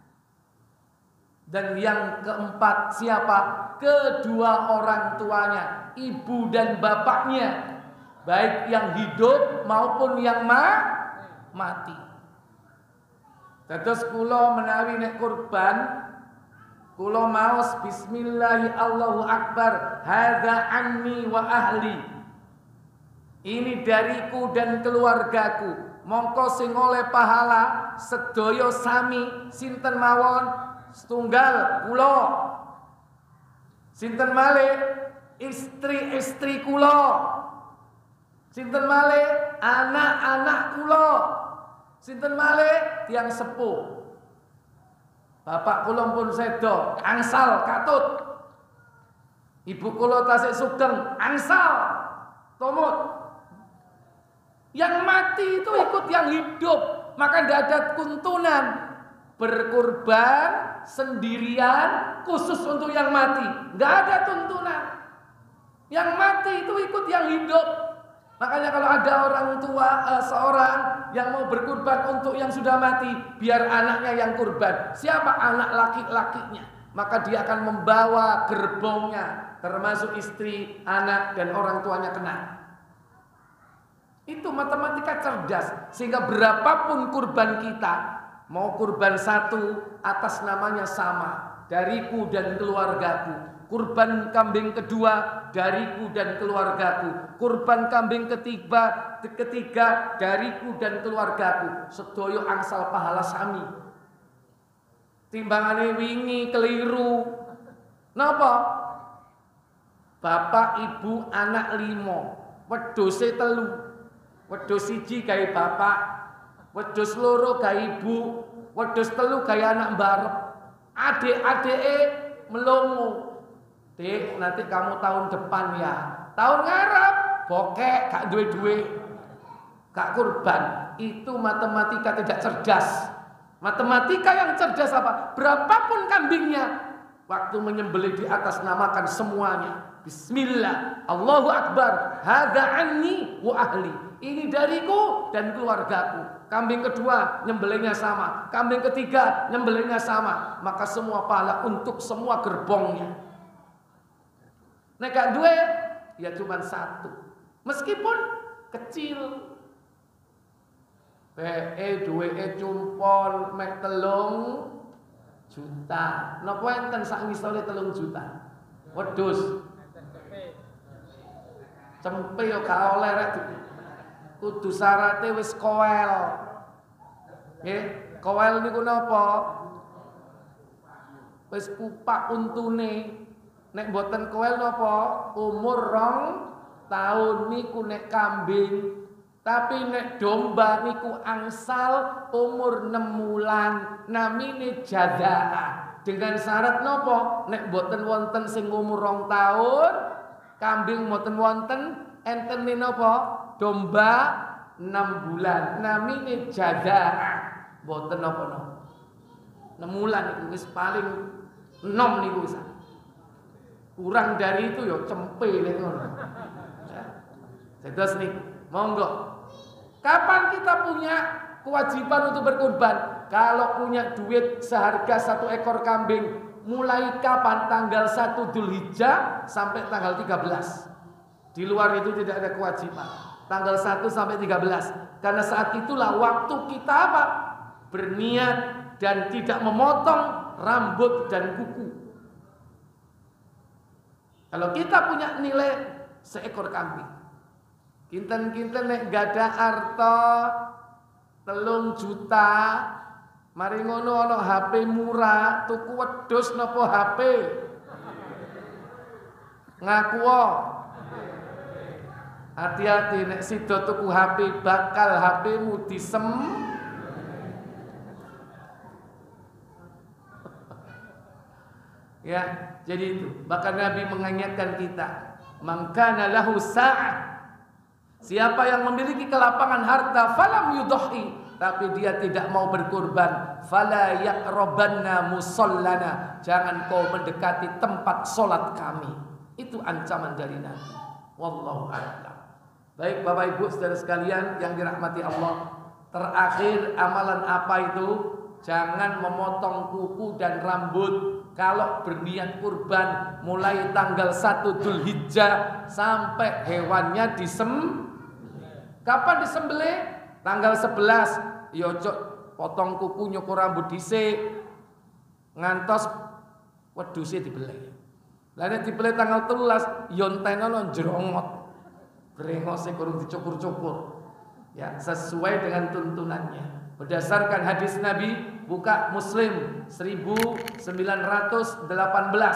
dan yang keempat siapa? Kedua orang tuanya, ibu dan bapaknya, baik yang hidup maupun yang ma mati. Terus kula menawi nek kurban, kula maos bismillahi Allahu Akbar, hadza anni wa ahli, ini dariku dan keluargaku. Mongko sing oleh pahala sedaya sami sinten mawon? Setunggal kula. Sinten malih? Istri-istri kula. Sinten malih? Anak-anak kula. Sinten malih? Tiang sepuh. Bapak kula pun sedo, angsal katut. Ibu kula tasik sugeng, angsal tomut. Yang mati itu ikut yang hidup, maka tidak ada tuntunan berkurban sendirian khusus untuk yang mati. Tidak ada tuntunan. Yang mati itu ikut yang hidup. Makanya kalau ada orang tua uh, seorang yang mau berkurban untuk yang sudah mati, biar anaknya yang kurban. Siapa? Anak laki-lakinya. Maka dia akan membawa gerbongnya, termasuk istri, anak, dan orang tuanya kena. Itu matematika cerdas. Sehingga berapapun kurban kita, mau kurban satu atas namanya sama, dariku dan keluargaku. Kurban kambing kedua, dariku dan keluargaku. Kurban kambing ketiga, ketiga dariku dan keluargaku. Sedoyo angsal pahala sami. Timbangane wingi keliru. Napa? Bapak, ibu, anak limo, wedhuse telu. Wedhus siji gawe bapak, wedhus loro gawe ibu, wedhus telu gawe anak mbarep. Adik-adike melongo. Dik, nanti kamu tahun depan ya. Tahun ngarep bokek gak duwe-duwe. Gak kurban. Itu matematika tidak cerdas. Matematika yang cerdas apa? Berapapun kambingnya, waktu menyembelih di atas namakan semuanya. Bismillah, Allahu Akbar, hadza anni wa ahli. Ini dariku dan keluargaku. Kambing kedua nyembelihnya sama, kambing ketiga nyembelihnya sama, maka semua pahala untuk semua gerbongnya. Nek gak duwe ya cuma satu. Meskipun kecil. P E duweke cumpol mek telung juta. Napa enten sak ngisore telung juta? Wedhus. Cempe yo gak oleh rek. Kudu syarate wis koel. Nggih, koel niku napa? Wis pupak untune. Nek mboten koel napa? Umur rong tahun niku nek kambing. Tapi nek domba niku angsal umur enam bulan. Namine jadaa. Dengan syarat napa? Nek mboten wonten sing umur rong tahun, kambing mboten wonten, enten napa? Domba enam bulan. Namine jadaa. Mboten napa-napa. enam bulan niku wis paling enom niku wis. Kurang dari itu ya cempe nek ngono. Ya. Terus nih, monggo. Kapan kita punya kewajiban untuk berkurban? Kalau punya duit seharga satu ekor kambing, mulai kapan? Tanggal satu Dzulhijjah sampai tanggal tiga belas. Di luar itu tidak ada kewajiban. Tanggal satu sampai tiga belas. Karena saat itulah waktu kita apa? Berniat dan tidak memotong rambut dan kuku. Kalau kita punya nilai seekor kambing, kinten-kinten nek gada arta telung juta, mari ngono ana H P murah, tuku wedhus napa H P? Ngaku. Hati-hati nek sida tuku H P bakal H P-mu disem. Ya, jadi itu. Bahkan Nabi mengingatkan kita, "Man kana lahu sa'ah." Siapa yang memiliki kelapangan harta, falam yudhi, tapi dia tidak mau berkurban, fala yaqrabanna musallana. Jangan kau mendekati tempat salat kami. Itu ancaman dari Nabi. Wallahu a'lam. Baik Bapak Ibu Saudara sekalian yang dirahmati Allah, terakhir amalan apa itu? Jangan memotong kuku dan rambut. Kalau berniat kurban mulai tanggal satu Dzulhijjah sampai hewannya disem. Kapan disembelih? Tanggal sebelas. Ya ojo potong kuku nyukur rambut dhisik. Ngantos wedhuse dibeleh. Lah nek dibeleh tanggal telulas ya entenono njrongot. Brengose kurang dicukur-cukur. Ya, sesuai dengan tuntunannya. Berdasarkan hadis Nabi, buka Muslim seribu sembilan ratus delapan belas.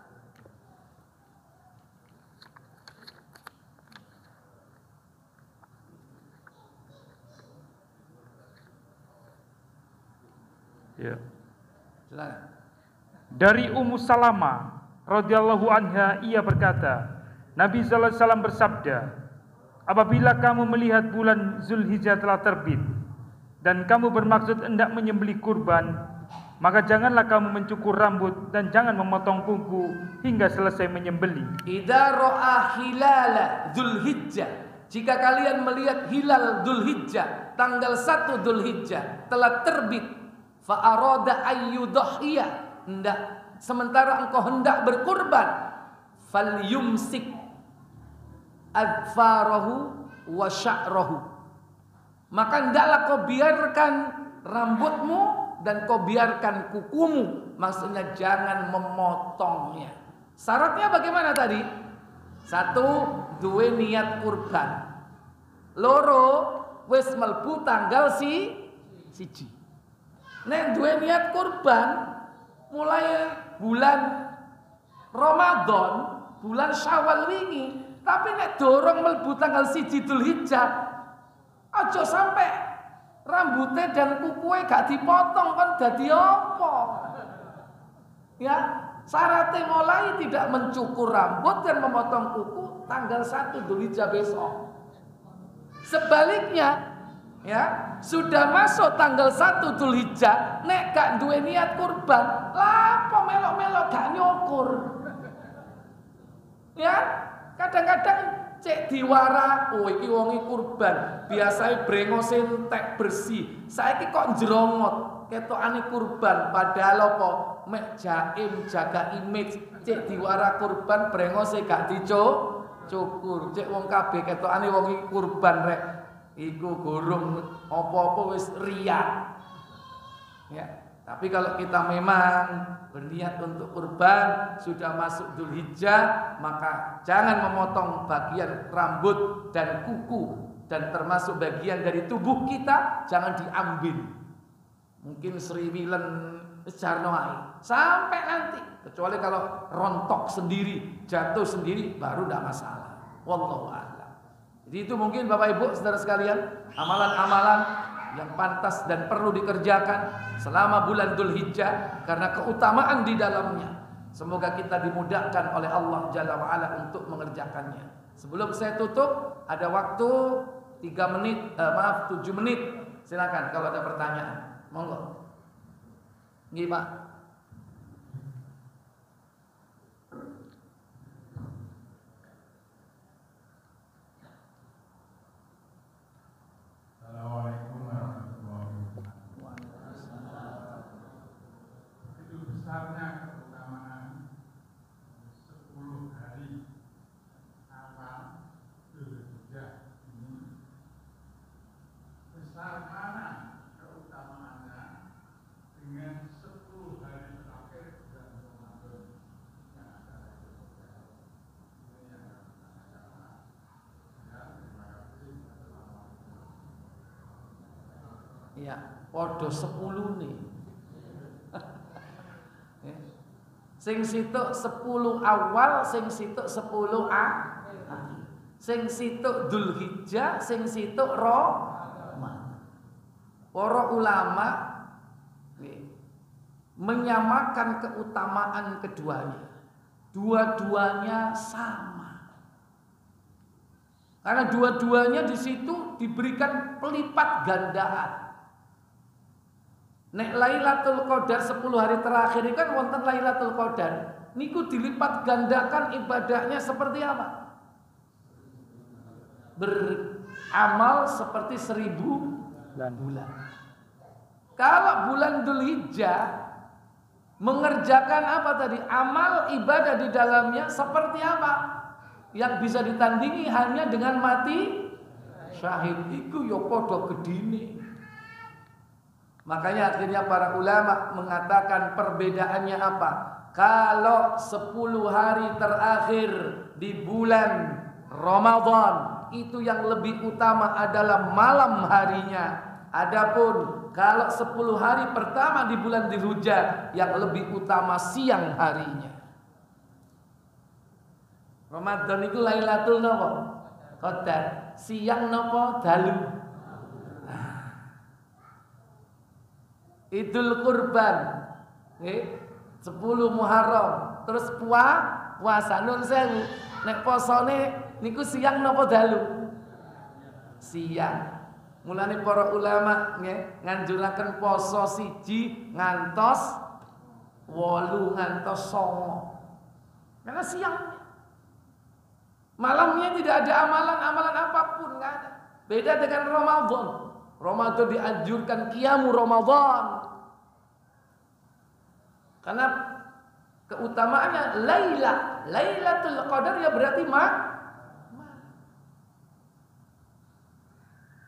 Ya. Silakan. Dari Ummu Salamah radhiyallahu anha, ia berkata, Nabi sallallahu alaihi wasallam bersabda, apabila kamu melihat bulan Zulhijjah telah terbit dan kamu bermaksud hendak menyembelih kurban, maka janganlah kamu mencukur rambut dan jangan memotong kuku hingga selesai menyembelih. Idza ra'a hilala Dzulhijjah, jika kalian melihat hilal Dzulhijjah tanggal satu Dzulhijjah telah terbit, fa arada ayyudhiya, hendak sementara engkau hendak berkurban, falyumsik adfarahu wa sya'rahu. Maka hendaklah kau biarkan rambutmu dan kau biarkan kukumu. Maksudnya jangan memotongnya. Syaratnya bagaimana tadi? Satu, duwe niat kurban. Loro, wis melbu tanggal si siji. Nek duwe niat kurban mulai bulan Ramadan, bulan Syawal wingi, tapi nek dorong melbu tanggal siji Dzulhijjah, aja sampai rambutnya dan kukunya gak dipotong, kan dadi apa? Ya, syaratnya mulai tidak mencukur rambut dan memotong kuku tanggal satu Dzulhijjah besok. Sebaliknya, ya, sudah masuk tanggal satu Dzulhijjah, nek gak duwe niat kurban, lapo melok-melok gak nyukur. Ya, kadang-kadang cek diwara, oh iki wongi kurban, biasanya brengose entek bersih. Saiki kok jerongot, ketokane kurban, padahal apa? Mek jaim jaga image, cek diwara kurban brengose gak dicukur. Cek wong kabeh ketokane wongi kurban rek. Iku gorong apa-apa wis riya. Ya, tapi kalau kita memang berniat untuk kurban, sudah masuk Dzulhijjah, maka jangan memotong bagian rambut dan kuku, dan termasuk bagian dari tubuh kita jangan diambil. Mungkin seriwilen jarnoai sampai nanti, kecuali kalau rontok sendiri, jatuh sendiri baru tidak masalah. Wallahu a'lam. Jadi itu mungkin Bapak Ibu saudara sekalian, amalan-amalan yang pantas dan perlu dikerjakan selama bulan Dzulhijjah karena keutamaan di dalamnya. Semoga kita dimudahkan oleh Allah Jalla wa Ala untuk mengerjakannya. Sebelum saya tutup, ada waktu tiga menit, eh, maaf tujuh menit. Silakan kalau ada pertanyaan. Monggo. Nggih, Pak. Assalamualaikum warahmatullahi wabarakatuh. Itu besarnya keutamaan sepuluh hari awal Dzulhijjah ini. Besar mana keutamaannya dengan sepuluh hari terakhir bulan Ramadan yang ada di Dzulhijjah. Ini yang saya katakan. Ya, terima kasih. Ya, podo sepuluh nih. Sing situk sepuluh awal, sing situk sepuluh akhir. Sing situk Dzulhijjah, sing situk Ramadan. Para ulama menyamakan keutamaan keduanya. Dua-duanya sama. Karena dua-duanya di situ diberikan pelipat gandaan. Nek Lailatul Qadar sepuluh hari terakhir ini kan wonten Lailatul Qadar. Niku dilipat gandakan ibadahnya seperti apa? Beramal seperti seribu bulan. Kalau bulan Dzulhijjah mengerjakan apa tadi? Amal ibadah di dalamnya seperti apa? Yang bisa ditandingi hanya dengan mati syahid. Iku yo padha gedine. Makanya akhirnya para ulama mengatakan perbedaannya apa? Kalau sepuluh hari terakhir di bulan Ramadan itu yang lebih utama adalah malam harinya. Adapun kalau sepuluh hari pertama di bulan Dzulhijjah yang lebih utama siang harinya. Ramadan itu Lailatul Qadar, siang napa dalu. Idul Kurban, nggih, sepuluh Muharram, terus puah, puasa nun sewu. Nek posone niku siang napa dalu? Siang. Mulane para ulama nggih nganjuraken poso siji ngantos wolu ngantos songo. Karena siang. Malamnya tidak ada amalan-amalan apapun, enggak ada. Beda dengan Ramadan. Ramadan dianjurkan qiyamu Ramadan. Karena keutamaannya Laila, Lailatul Qadar ya berarti ma, ma.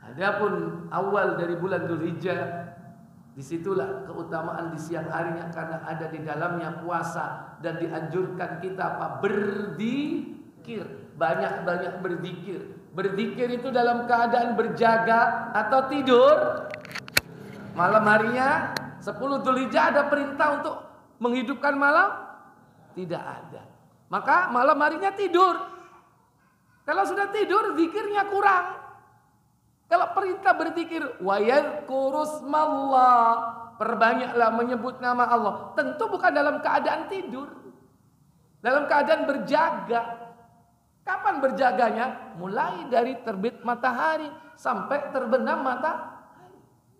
Adapun awal dari bulan Dzulhijjah, disitulah keutamaan di siang harinya karena ada di dalamnya puasa dan dianjurkan kita apa? Berzikir, banyak-banyak berzikir. Berzikir itu dalam keadaan berjaga atau tidur. Malam harinya sepuluh Dzulhijjah ada perintah untuk menghidupkan malam? Tidak ada. Maka malam harinya tidur. Kalau sudah tidur zikirnya kurang. Kalau perintah berzikir, wa yadhkurusmallah, perbanyaklah menyebut nama Allah. Tentu bukan dalam keadaan tidur. Dalam keadaan berjaga. Kapan berjaganya? Mulai dari terbit matahari sampai terbenam matahari.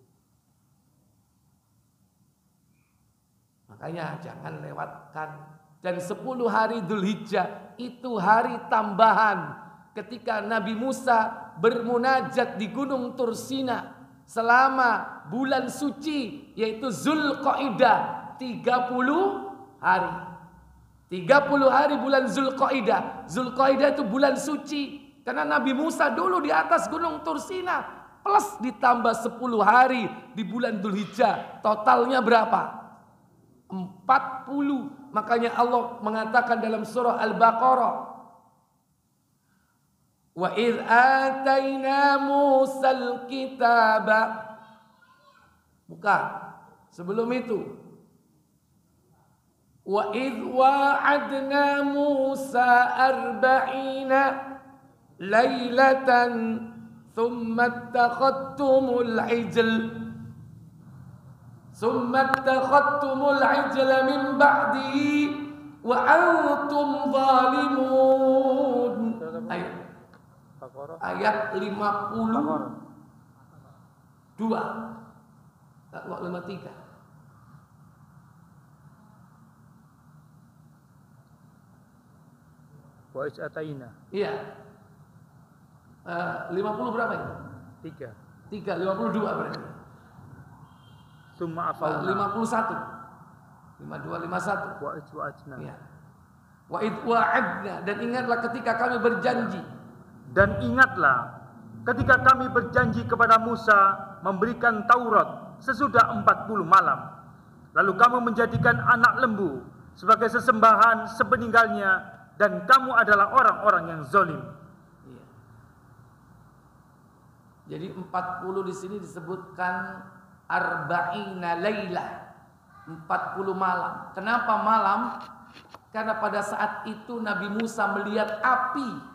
Makanya jangan lewatkan. Dan sepuluh hari Dzulhijjah itu hari tambahan ketika Nabi Musa bermunajat di Gunung Tursina selama bulan suci yaitu Zulqaidah tiga puluh hari. tiga puluh hari bulan Zulqaidah. Zulqaidah itu bulan suci karena Nabi Musa dulu di atas Gunung Tursina plus ditambah sepuluh hari di bulan Dzulhijjah. Totalnya berapa? empat puluh. Makanya Allah mengatakan dalam surah Al-Baqarah, wa idh atayna Musal kitaba. Bukan. Sebelum itu. Wa idh wa'adna Musa arba'ina laylatan thumma attakhadtumul ijl thumma attakhadtumul ijla min ba'dihi wa antum zalimun. Ayo. Ayat lima puluh dua, tak lima puluh tiga. Wa is'ataina. Iya. Uh, lima puluh berapa itu? Tiga. Tiga, lima puluh dua berarti. Summa afalna. Lima puluh satu. Lima dua, lima satu. Wa iswa'atna. Iya. Wa idh wa'adna, dan ingatlah ketika kami berjanji. Dan ingatlah ketika kami berjanji kepada Musa memberikan Taurat sesudah empat puluh malam. Lalu kamu menjadikan anak lembu sebagai sesembahan sepeninggalnya dan kamu adalah orang-orang yang zalim. Iya. Jadi empat puluh di sini disebutkan arba'ina lailah. empat puluh malam. Kenapa malam? Karena pada saat itu Nabi Musa melihat api.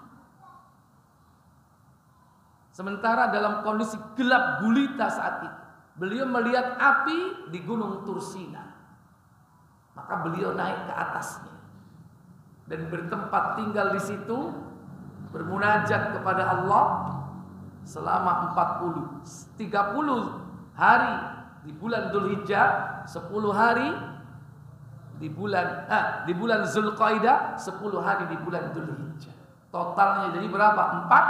Sementara dalam kondisi gelap gulita saat itu, beliau melihat api di Gunung Tursina. Maka beliau naik ke atasnya dan bertempat tinggal di situ, bermunajat kepada Allah selama empat puluh, tiga puluh hari di bulan Dzulhijjah, sepuluh hari di bulan ah, di bulan Zulqaidah, sepuluh hari di bulan Dzulhijjah. Totalnya jadi berapa? empat.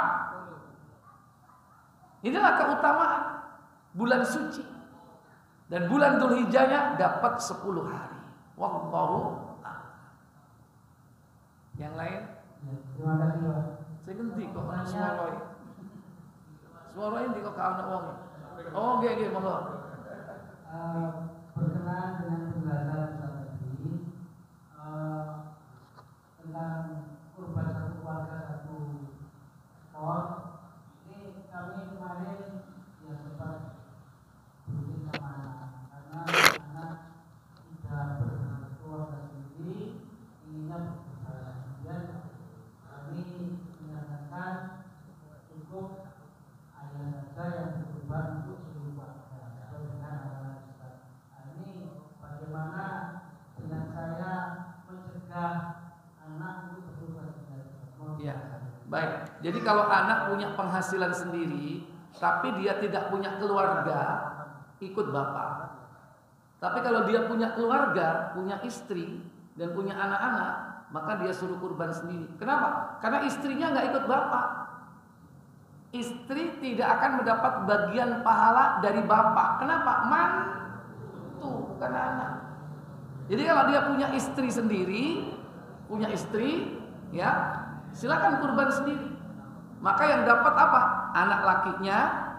Inilah keutamaan bulan suci. Dan bulan Dzulhijjahnya dapat sepuluh hari. Wallahu a'lam. Yang lain? Terima kasih, Pak. Saya ganti kok ana suara. Suara ini kok ana wong. Oh, nggih nggih, monggo. Eh, berkenaan dengan penjelasan tadi eh, tentang kurban satu keluarga satu ekor. Ini kami kemarin ya sempat berusaha sama anak karena anak tidak berkeluarga sendiri, inginnya berusaha. Kemudian kami menyatakan cukup ayah saja yang berkorban untuk seluruh keluarga. Dengan anak kita. Ini bagaimana dengan saya mencegah anak untuk berkorban sendiri? Ya. Baik, jadi kalau anak punya penghasilan sendiri, tapi dia tidak punya keluarga, ikut bapak. Tapi kalau dia punya keluarga, punya istri, dan punya anak-anak, maka dia suruh kurban sendiri. Kenapa? Karena istrinya nggak ikut bapak. Istri tidak akan mendapat bagian pahala dari bapak. Kenapa? Mantu, bukan anak. Jadi kalau dia punya istri sendiri, punya istri, ya, silakan kurban sendiri. Maka yang dapat apa? Anak lakinya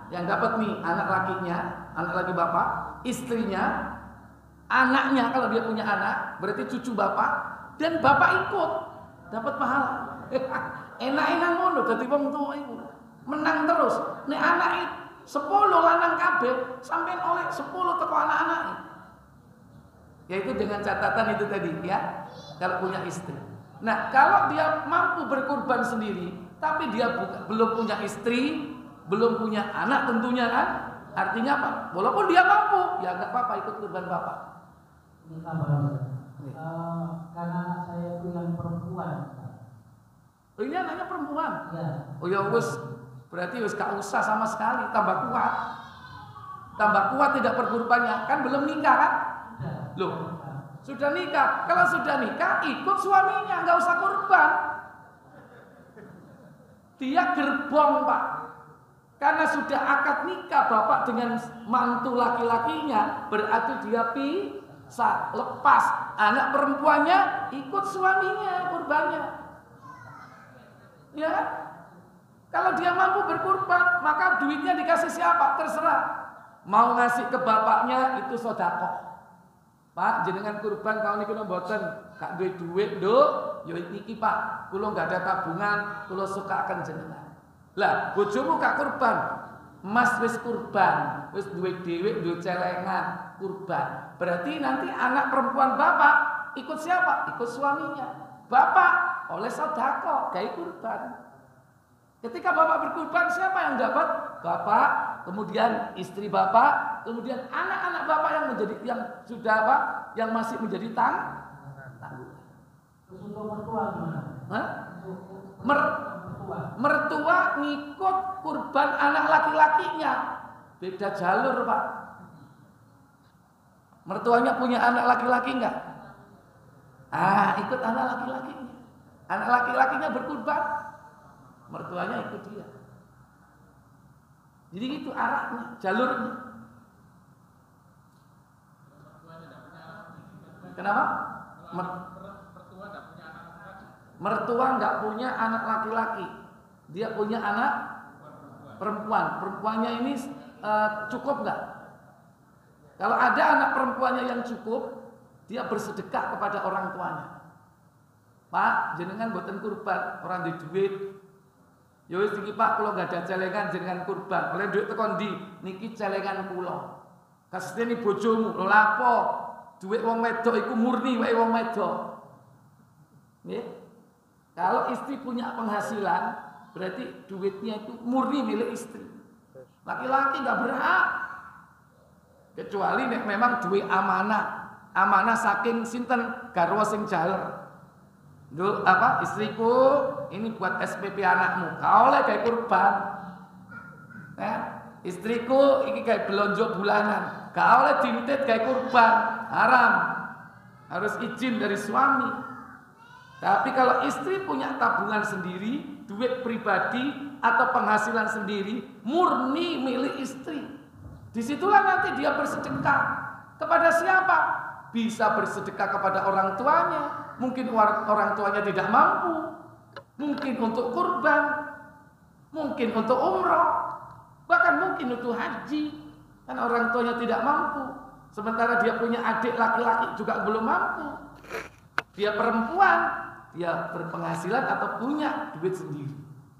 yang dapat nih anak lakinya, anak laki bapak, istrinya, anaknya kalau dia punya anak, berarti cucu bapak, dan bapak ikut dapat pahala. Enak-enak ngono dadi wong tuwa iku. Menang terus. Nek anak sepuluh lanang kabeh sampean oleh sepuluh teko anak-anake. Yaitu dengan catatan itu tadi ya, kalau punya istri. Nah, kalau dia mampu berkurban sendiri, tapi dia buka, belum punya istri, belum punya anak tentunya kan, artinya apa? Walaupun dia mampu, ya nggak apa-apa ikut kurban bapak. Ini kabar. Uh, karena anak saya itu yang perempuan. Oh ini anaknya perempuan. Ya. Oh ya wis, berarti wis gak usah sama sekali, tambah kuat. Tambah kuat tidak berkurbannya, kan belum nikah kan? Loh, sudah nikah. Kalau sudah nikah, ikut suaminya, nggak usah kurban. Dia gerbong pak, karena sudah akad nikah bapak dengan mantu laki-lakinya, berarti dia pisah, lepas. Anak perempuannya ikut suaminya kurbannya. Ya, kalau dia mampu berkurban, maka duitnya dikasih siapa? Terserah. Mau ngasih ke bapaknya itu sedekah. Pak, jenengan kurban kalau niku mboten gak duwe duit, Nduk. Ya iki, Pak. Kula enggak ada tabungan, kula sukaken jenengan. Lah, bojomu gak kurban. Mas wis kurban, wis duwe dhewe, duwe celengan, kurban. Berarti nanti anak perempuan bapak ikut siapa? Ikut suaminya. Bapak oleh sedekah, gawe kurban. Ketika bapak berkurban, siapa yang dapat? Bapak, kemudian istri bapak, kemudian anak-anak bapak yang menjadi yang sudah apa? Yang masih menjadi tang tanggungan. Terus untuk mertua gimana? Hah? Mer mertua. mertua ngikut kurban anak laki-lakinya. Beda jalur, Pak. Mertuanya punya anak laki-laki enggak? Ah, ikut anak laki-lakinya. Anak laki-lakinya berkurban, mertuanya ikut dia. Jadi itu arahnya, jalurnya. Kenapa? Mer mertua nggak punya anak laki-laki, dia punya anak perempuan. Perempuannya ini uh, cukup nggak? Kalau ada anak perempuannya yang cukup, dia bersedekah kepada orang tuanya. Pak, jenengan boten kurban, orang di duit. Ya wis iki Pak, kula enggak ada celengan jenengan kurban. Oleh duit teko ndi? Niki celengan kula. Kasene bojomu, lho lapo? Duit wong wedok iku murni wae wong wedok. Nggih. Kalau istri punya penghasilan, berarti duitnya itu murni milik istri. Laki-laki enggak berhak. Kecuali nek memang duit amanah. Amanah saking sinten garwa sing jaler. Nduk apa istriku ini buat S P P anakmu. Kau oleh gawe kurban. Eh, istriku iki gawe belanja bulanan. Kau oleh dintit gawe kurban. Haram. Harus izin dari suami. Tapi kalau istri punya tabungan sendiri, duit pribadi atau penghasilan sendiri, murni milik istri. Disitulah nanti dia bersedekah kepada siapa? Bisa bersedekah kepada orang tuanya, mungkin orang tuanya tidak mampu, mungkin untuk kurban, mungkin untuk umrah, bahkan mungkin untuk haji, karena orang tuanya tidak mampu. Sementara dia punya adik laki-laki juga belum mampu. Dia perempuan, dia berpenghasilan atau punya duit sendiri.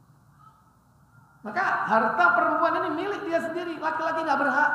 Maka harta perempuan ini milik dia sendiri, laki-laki nggak berhak.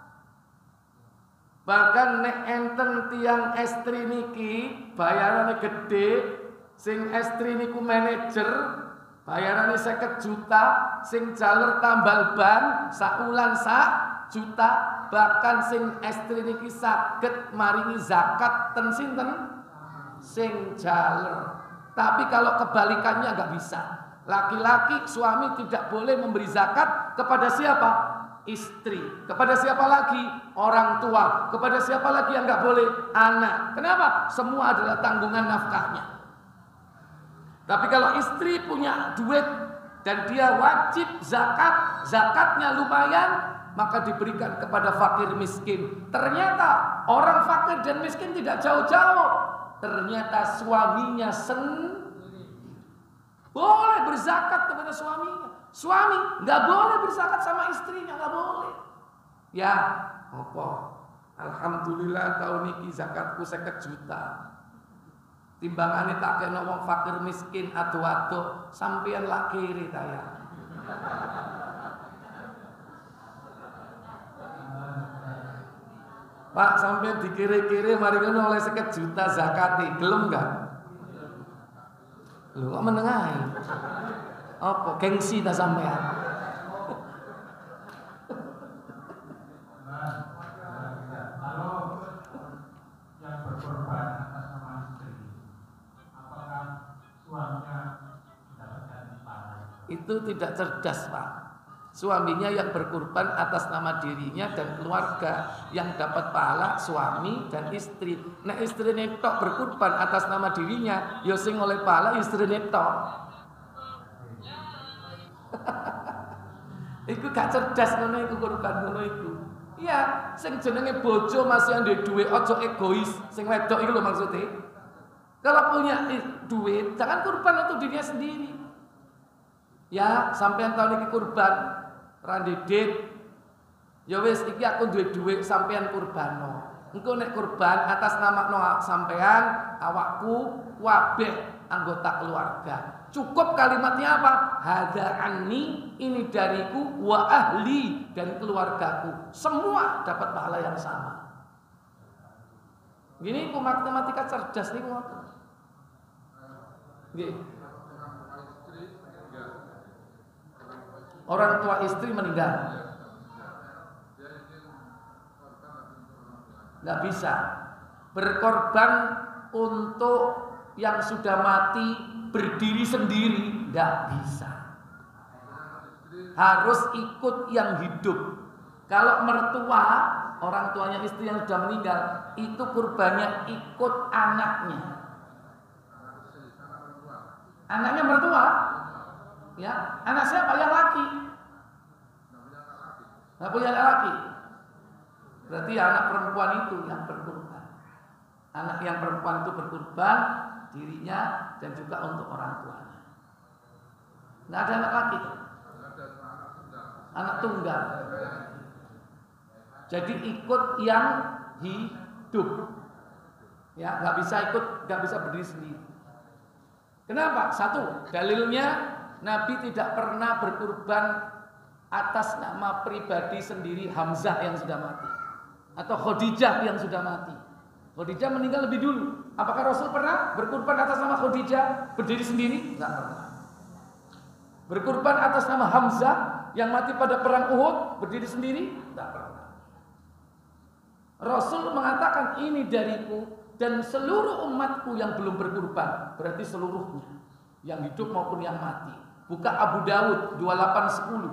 Bahkan nek enten tiang estri niki bayarane gede, sing estri niku manajer bayarane seket juta, sing jaler tambal ban sakulan sak juta, bahkan sing estri niki saged maringi zakat ten sinten sing jaler. Tapi kalau kebalikannya nggak bisa. Laki-laki suami tidak boleh memberi zakat kepada siapa? Istri. Kepada siapa lagi? Orang tua. Kepada siapa lagi yang nggak boleh? Anak. Kenapa? Semua adalah tanggungan nafkahnya. Tapi kalau istri punya duit dan dia wajib zakat, zakatnya lumayan, maka diberikan kepada fakir miskin. Ternyata orang fakir dan miskin tidak jauh-jauh. Ternyata suaminya sendiri boleh berzakat kepada suaminya. Suami nggak boleh berzakat sama istrinya, nggak boleh. Ya, apa? Alhamdulillah tahun ini zakatku seket juta. Timbangannya tak kena wong fakir miskin adu-adu, sampeyan lak kiri taya. Pak, sampeyan dikiri-kiri mari ngono oleh seket juta zakati, gelem enggak? Lho kok menengahi? Apa gengsi ta sampean? Kalau yang berkorban atas nama istri, apakah suaminya mendapatkan pahala? Itu tidak cerdas, Pak. Suaminya yang berkorban atas nama dirinya dan keluarga, yang dapat pahala suami dan istri. Nek istri netok berkorban atas nama dirinya, ya sing oleh pahala istri netok. Iku gak cerdas ngono iku, korban ngono iku. Iya, sing jenenge bojo masih ndek duit, ojo egois. Sing wedok iku lho maksudnya. Kalau punya duit, jangan kurban untuk dirinya sendiri. Ya, sampean tahun iki kurban randedit. Ya wis iki aku duwe duit sampean kurbano. Engko nek kurban atas nama no sampean, awakku, kabeh anggota keluarga. Cukup kalimatnya apa? Hadza anni, ini dariku, wa ahli, dan keluargaku. Semua dapat pahala yang sama. Gini ku matematika cerdas nih ngoten. Nggih. Orang tua istri meninggal, nggak bisa berkorban untuk yang sudah mati berdiri sendiri, nggak bisa. Harus ikut yang hidup. Kalau mertua, orang tuanya istri yang sudah meninggal, itu kurbannya ikut anaknya. Anaknya mertua. Ya, anak siapa? Yang laki. Nggak punya anak laki. Berarti anak perempuan itu yang berkorban. Anak yang perempuan itu berkorban dirinya dan juga untuk orang tuanya. Nggak ada anak laki. Anak tunggal. Jadi ikut yang hidup. Ya, nggak bisa ikut, nggak bisa berdiri sendiri. Kenapa? Satu, dalilnya Nabi tidak pernah berkurban atas nama pribadi sendiri Hamzah yang sudah mati atau Khadijah yang sudah mati. Khadijah meninggal lebih dulu. Apakah Rasul pernah berkurban atas nama Khadijah berdiri sendiri? Tidak pernah. Berkurban atas nama Hamzah yang mati pada perang Uhud berdiri sendiri? Tidak pernah. Rasul mengatakan ini dariku dan seluruh umatku yang belum berkurban, berarti seluruhnya, yang hidup maupun yang mati. Buka Abu Dawud dua puluh delapan sepuluh.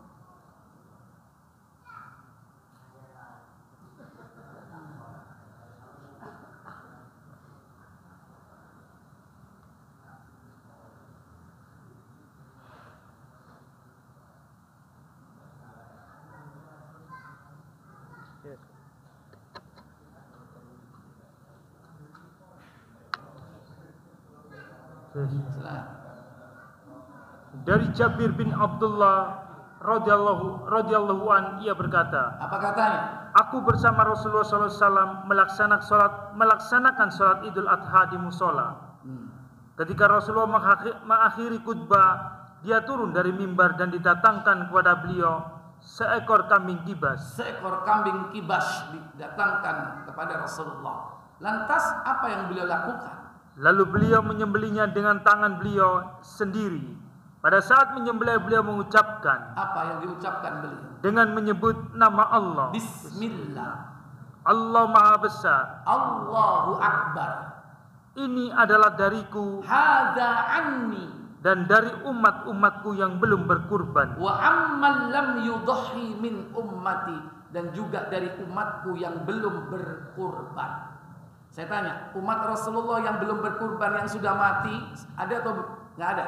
Dari Jabir bin Abdullah radhiyallahu radhiyallahu an, ia berkata, apa katanya? Aku bersama Rasulullah shallallahu alaihi wasallam melaksanakan sholat melaksanakan sholat Idul Adha di musola. Hmm. Ketika Rasulullah mengakhiri khutbah, dia turun dari mimbar dan didatangkan kepada beliau seekor kambing kibas. Seekor kambing kibas didatangkan kepada Rasulullah. Lantas apa yang beliau lakukan? Lalu beliau menyembelihnya dengan tangan beliau sendiri. Pada saat menyembelih beliau mengucapkan, apa yang diucapkan beliau? Dengan menyebut nama Allah. Bismillah. Allah Maha Besar. Allahu Akbar. Ini adalah dariku. Hadza anni. Dan dari umat-umatku yang belum berkurban. Wa amman lam yudhi min ummati. Dan juga dari umatku yang belum berkurban. Saya tanya, umat Rasulullah yang belum berkurban yang sudah mati ada atau nggak ada?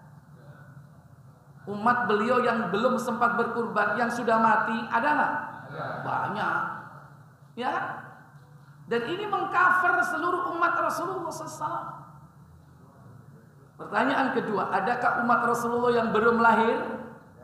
Umat beliau yang belum sempat berkurban yang sudah mati ada nggak? Banyak, ya. Dan ini mengcover seluruh umat Rasulullah shallallahu alaihi wasallam. Pertanyaan kedua, adakah umat Rasulullah yang belum lahir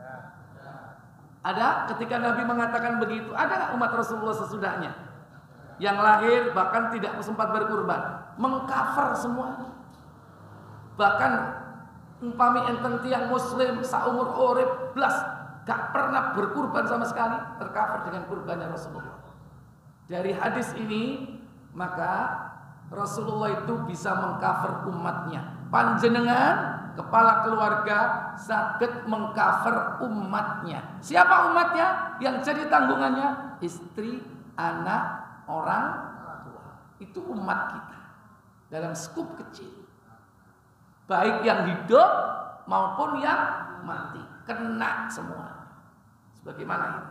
Ada ketika Nabi mengatakan begitu, ada nggak umat Rasulullah sesudahnya yang lahir bahkan tidak sempat berkurban, mengcover semua. Bahkan umpami enten tiang muslim saumur urip blas gak pernah berkurban sama sekali, tercover dengan kurbannya Rasulullah. Dari hadis ini maka Rasulullah itu bisa mengcover umatnya. Panjenengan kepala keluarga sakit mengcover umatnya. Siapa umatnya? Yang jadi tanggungannya istri, anak, orang tua. Itu umat kita dalam skup kecil. Baik yang hidup maupun yang mati, kena semua. Sebagaimana ini.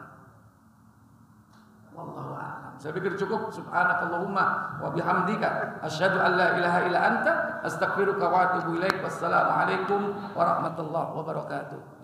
Wallahu a'lam. Saya pikir cukup. Subhanakallahumma wa bihamdika asyhadu an la ilaha illa anta astaghfiruka wa atubu ilaik. Wassalamu alaikum warahmatullahi wabarakatuh.